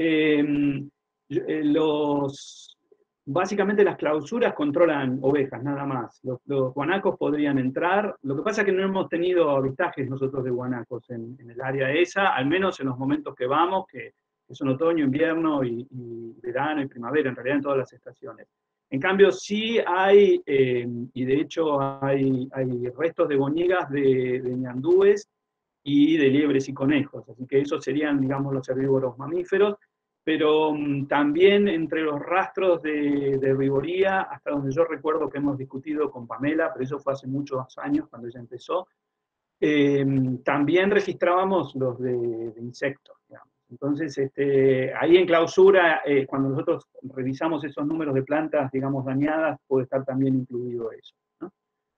Básicamente las clausuras controlan ovejas, nada más. Los guanacos podrían entrar. Lo que pasa es que no hemos tenido avistajes nosotros de guanacos en el área esa, al menos en los momentos que vamos, que son otoño, invierno y verano y primavera, en realidad en todas las estaciones. En cambio, sí hay, y de hecho hay restos de boñigas de ñandúes y de liebres y conejos, así que esos serían, digamos, los herbívoros mamíferos, pero también entre los rastros de herbivoría, hasta donde yo recuerdo que hemos discutido con Pamela, pero eso fue hace muchos años cuando ella empezó, también registrábamos los de insectos, digamos. Entonces, ahí en clausura, cuando nosotros revisamos esos números de plantas, digamos, dañadas, puede estar también incluido eso, ¿no?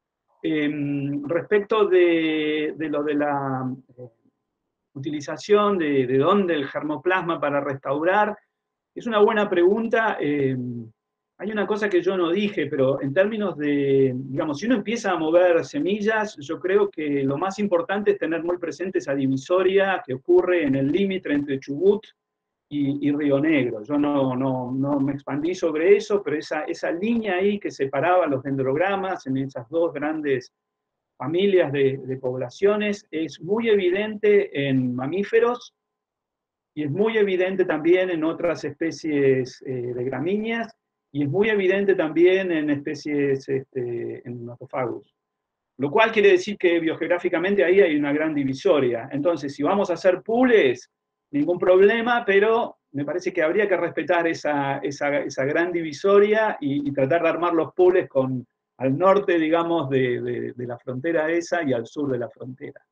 Respecto de lo de la utilización de dónde el germoplasma para restaurar, es una buena pregunta. Hay una cosa que yo no dije, pero en términos de, digamos, si uno empieza a mover semillas, yo creo que lo más importante es tener muy presente esa divisoria que ocurre en el límite entre Chubut y Río Negro. Yo no me expandí sobre eso, pero esa línea ahí que separaba los dendrogramas en esas dos grandes familias de poblaciones es muy evidente en mamíferos y es muy evidente también en otras especies de gramíneas y es muy evidente también en especies, en Nothofagus. Lo cual quiere decir que biogeográficamente ahí hay una gran divisoria. Entonces, si vamos a hacer pools, ningún problema, pero me parece que habría que respetar esa gran divisoria y tratar de armar los pools al norte, digamos, de la frontera esa y al sur de la frontera.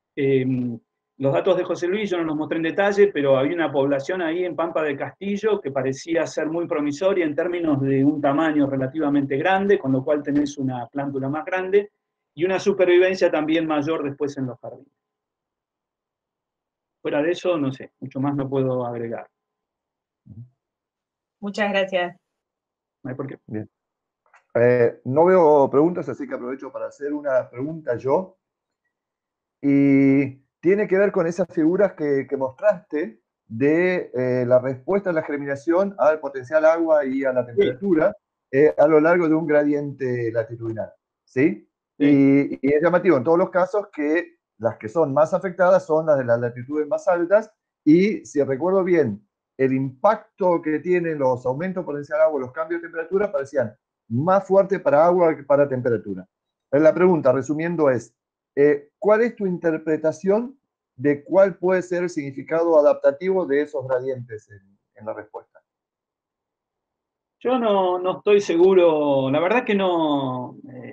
Los datos de José Luis yo no los mostré en detalle, pero había una población ahí en Pampa del Castillo que parecía ser muy promisoria en términos de un tamaño relativamente grande, con lo cual tenés una plántula más grande, y una supervivencia también mayor después en los jardines. Fuera de eso, no sé, mucho más no puedo agregar. Muchas gracias. No hay por qué. Bien. No veo preguntas, así que aprovecho para hacer una pregunta yo. Y tiene que ver con esas figuras que mostraste de la respuesta a la germinación al potencial agua y a la temperatura a lo largo de un gradiente latitudinal. ¿Sí? Sí. Y es llamativo en todos los casos que las que son más afectadas son las de las latitudes más altas y, si recuerdo bien, el impacto que tienen los aumentos potencial agua, los cambios de temperatura, parecían más fuertes para agua que para temperatura. La pregunta, resumiendo, es ¿cuál es tu interpretación de cuál puede ser el significado adaptativo de esos gradientes en la respuesta? Yo no estoy seguro, la verdad que no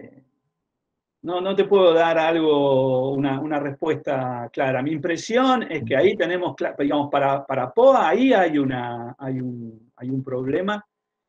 te puedo dar una respuesta clara. Mi impresión es que ahí tenemos, digamos, para POA, ahí hay un problema.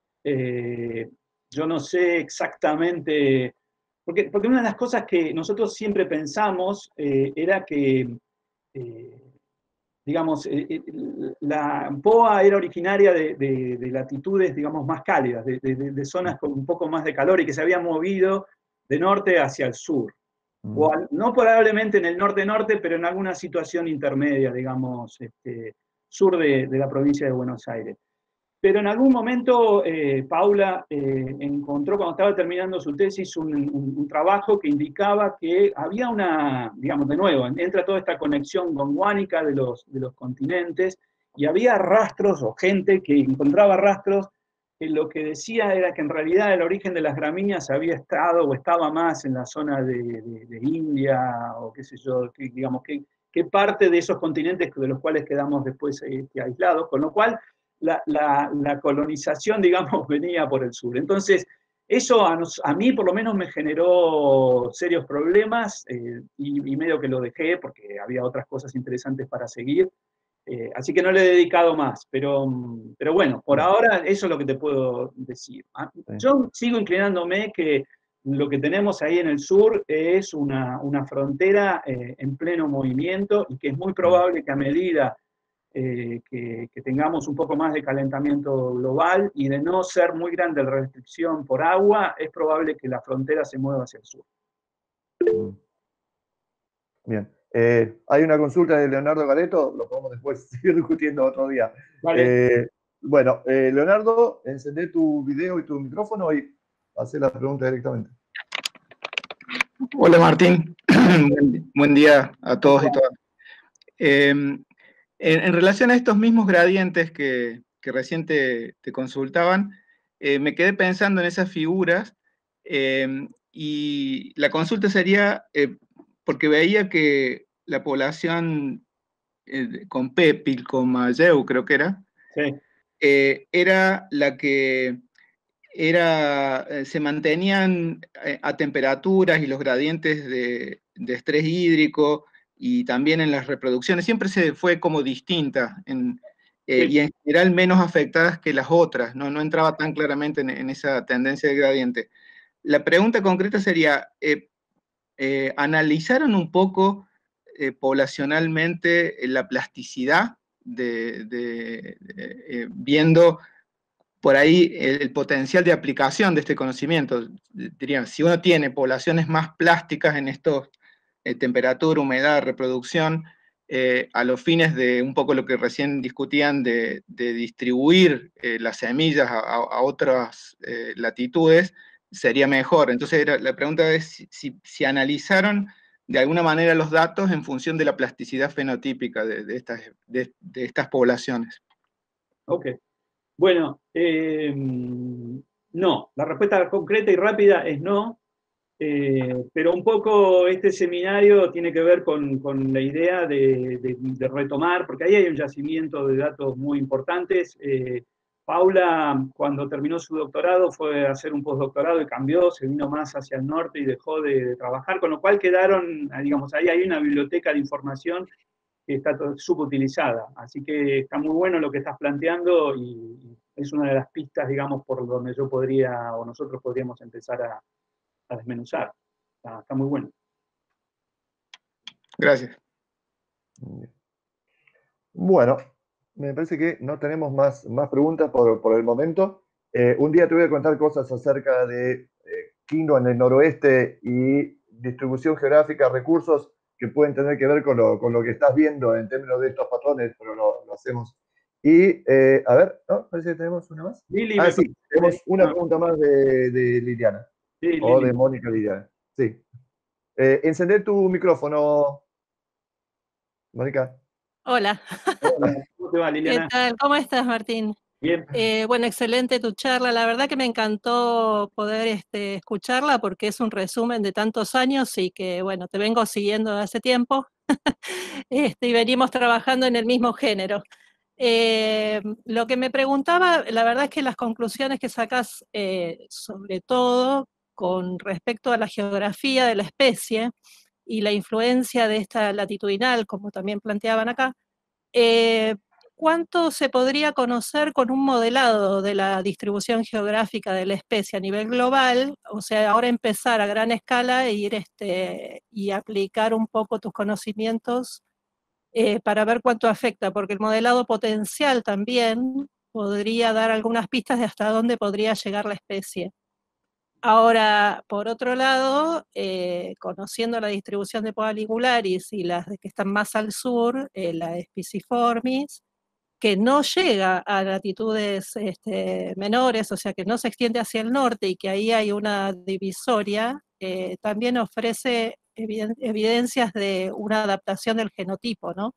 Yo no sé exactamente, porque una de las cosas que nosotros siempre pensamos era que, digamos, la POA era originaria de latitudes, digamos, más cálidas, de zonas con un poco más de calor y que se había movido de norte hacia el sur. No probablemente en el norte-norte, pero en alguna situación intermedia, digamos, sur de la provincia de Buenos Aires. Pero en algún momento Paula encontró, cuando estaba terminando su tesis, un trabajo que indicaba que había digamos, de nuevo, entra toda esta conexión gondwánica de los continentes, y había rastros o gente que encontraba rastros que lo que decía era que en realidad el origen de las gramíneas había estado o estaba más en la zona de India, o qué sé yo, digamos, qué parte de esos continentes de los cuales quedamos después aislados, con lo cual la colonización, digamos, venía por el sur. Entonces, eso a mí por lo menos me generó serios problemas y medio que lo dejé porque había otras cosas interesantes para seguir. Así que no le he dedicado más, pero bueno, por ahora eso es lo que te puedo decir. Yo sigo inclinándome que lo que tenemos ahí en el sur es una frontera en pleno movimiento y que es muy probable que a medida que tengamos un poco más de calentamiento global y de no ser muy grande la restricción por agua, es probable que la frontera se mueva hacia el sur. Bien. Hay una consulta de Leonardo Gareto, lo podemos después seguir discutiendo otro día. Vale. Bueno, Leonardo, encendé tu video y tu micrófono y hacé la pregunta directamente. Hola Martín, buen día a todos y todas. En relación a estos mismos gradientes que recién te consultaban, me quedé pensando en esas figuras y la consulta sería, porque veía que la población con Pepil, con Mayeu creo que era, Sí. era la que se mantenían a temperaturas y los gradientes de estrés hídrico y también en las reproducciones, siempre se fue como distinta y en general menos afectadas que las otras, no entraba tan claramente en esa tendencia de gradiente. La pregunta concreta sería, ¿analizaron un poco poblacionalmente la plasticidad viendo por ahí el potencial de aplicación de este conocimiento? Diría, si uno tiene poblaciones más plásticas en estos, temperatura, humedad, reproducción, a los fines de un poco lo que recién discutían de distribuir las semillas a otras latitudes, sería mejor. Entonces la pregunta es si analizaron de alguna manera los datos en función de la plasticidad fenotípica de estas poblaciones. Ok. Bueno, no. La respuesta concreta y rápida es no. Pero un poco este seminario tiene que ver con la idea de retomar, porque ahí hay un yacimiento de datos muy importantes. Paula, cuando terminó su doctorado, fue a hacer un postdoctorado y cambió, se vino más hacia el norte y dejó de trabajar, con lo cual quedaron, digamos, ahí hay una biblioteca de información que está subutilizada. Así que está muy bueno lo que estás planteando y es una de las pistas, digamos, por donde yo podría, o nosotros podríamos empezar a desmenuzar. Está muy bueno. Gracias. Bueno, me parece que no tenemos más preguntas por el momento. Un día te voy a contar cosas acerca de Quino en el noroeste y distribución geográfica, recursos que pueden tener que ver con lo que estás viendo en términos de estos patrones, pero lo hacemos. Y, a ver, ¿no? Parece que tenemos una más. Lili, Sí, tenemos una pregunta más de Liliana. Sí, o Lili. de Mónica Liliana. Sí. Encender tu micrófono, Mónica. Hola. Hola, ¿cómo te va, Liliana? ¿Qué tal? ¿Cómo estás, Martín? Bien. Bueno, excelente tu charla. La verdad que me encantó poder escucharla porque es un resumen de tantos años y que, bueno, te vengo siguiendo hace tiempo y venimos trabajando en el mismo género. Lo que me preguntaba, la verdad es que las conclusiones que sacas, sobre todo con respecto a la geografía de la especie y la influencia de esta latitudinal, como también planteaban acá, ¿cuánto se podría conocer con un modelado de la distribución geográfica de la especie a nivel global? O sea, ahora empezar a gran escala e ir y aplicar un poco tus conocimientos para ver cuánto afecta, porque el modelado potencial también podría dar algunas pistas de hasta dónde podría llegar la especie. Ahora, por otro lado, conociendo la distribución de Poa ligularis y las que están más al sur, la Spiciformis, que no llega a latitudes menores, o sea que no se extiende hacia el norte y que ahí hay una divisoria, también ofrece evidencias de una adaptación del genotipo, ¿no?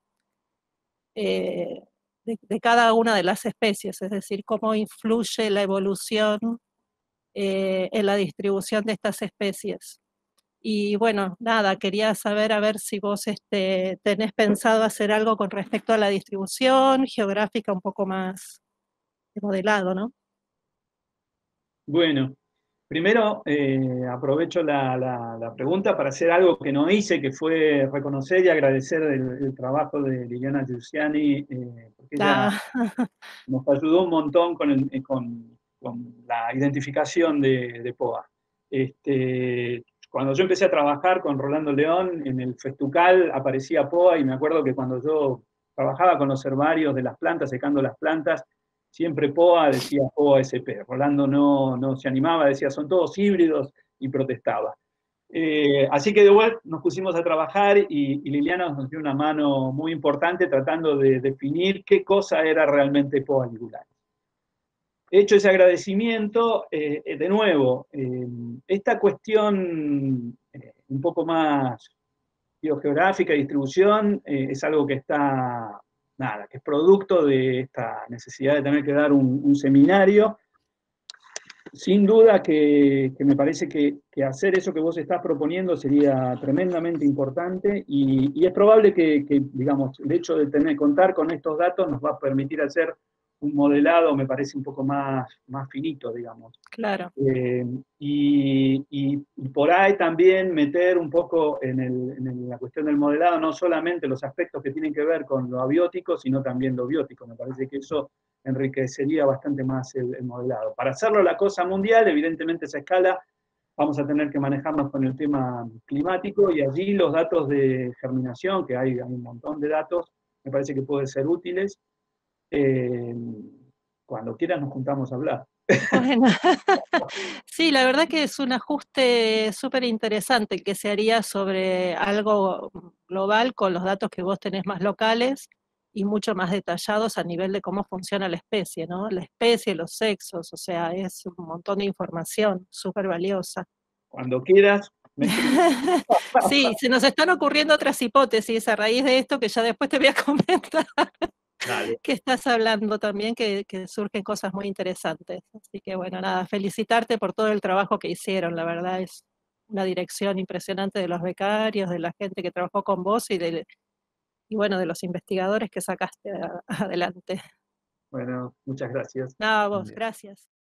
De cada una de las especies, es decir, cómo influye la evolución en la distribución de estas especies. Y bueno, nada, quería saber a ver si vos tenés pensado hacer algo con respecto a la distribución geográfica un poco más de modelado, ¿no? Bueno, primero aprovecho la pregunta para hacer algo que no hice, que fue reconocer y agradecer el trabajo de Liliana Giussiani, porque ella nos ayudó un montón con la identificación de POA. Cuando yo empecé a trabajar con Rolando León en el Festucal aparecía POA y me acuerdo que cuando yo trabajaba con los herbarios de las plantas, secando las plantas, siempre POA decía POA SP. Rolando no se animaba, decía son todos híbridos y protestaba. Así que de vuelta nos pusimos a trabajar y Liliana nos dio una mano muy importante tratando de definir qué cosa era realmente POA ligularis. Hecho ese agradecimiento, de nuevo, esta cuestión un poco más biogeográfica y distribución es algo que está, nada, que es producto de esta necesidad de tener que dar un seminario. Sin duda que me parece que hacer eso que vos estás proponiendo sería tremendamente importante y es probable que, digamos, el hecho de contar con estos datos nos va a permitir hacer un modelado, me parece, un poco más finito, digamos. Claro. Y por ahí también meter un poco en la cuestión del modelado, no solamente los aspectos que tienen que ver con lo abiótico, sino también lo biótico. Me parece que eso enriquecería bastante más el modelado. Para hacerlo la cosa mundial, evidentemente esa escala, vamos a tener que manejarnos con el tema climático y allí los datos de germinación, que hay un montón de datos, me parece que pueden ser útiles. Cuando quieras nos juntamos a hablar. Bueno, sí, la verdad que es un ajuste súper interesante que se haría sobre algo global con los datos que vos tenés más locales y mucho más detallados a nivel de cómo funciona la especie, ¿no? La especie, los sexos, o sea, es un montón de información súper valiosa. Cuando quieras. Sí, se nos están ocurriendo otras hipótesis a raíz de esto que ya después te voy a comentar. Dale. Que estás hablando también, que surgen cosas muy interesantes. Así que bueno, nada, felicitarte por todo el trabajo que hicieron, la verdad es una dirección impresionante de los becarios, de la gente que trabajó con vos y bueno, de los investigadores que sacaste adelante. Bueno, muchas gracias. Nada, vos, gracias.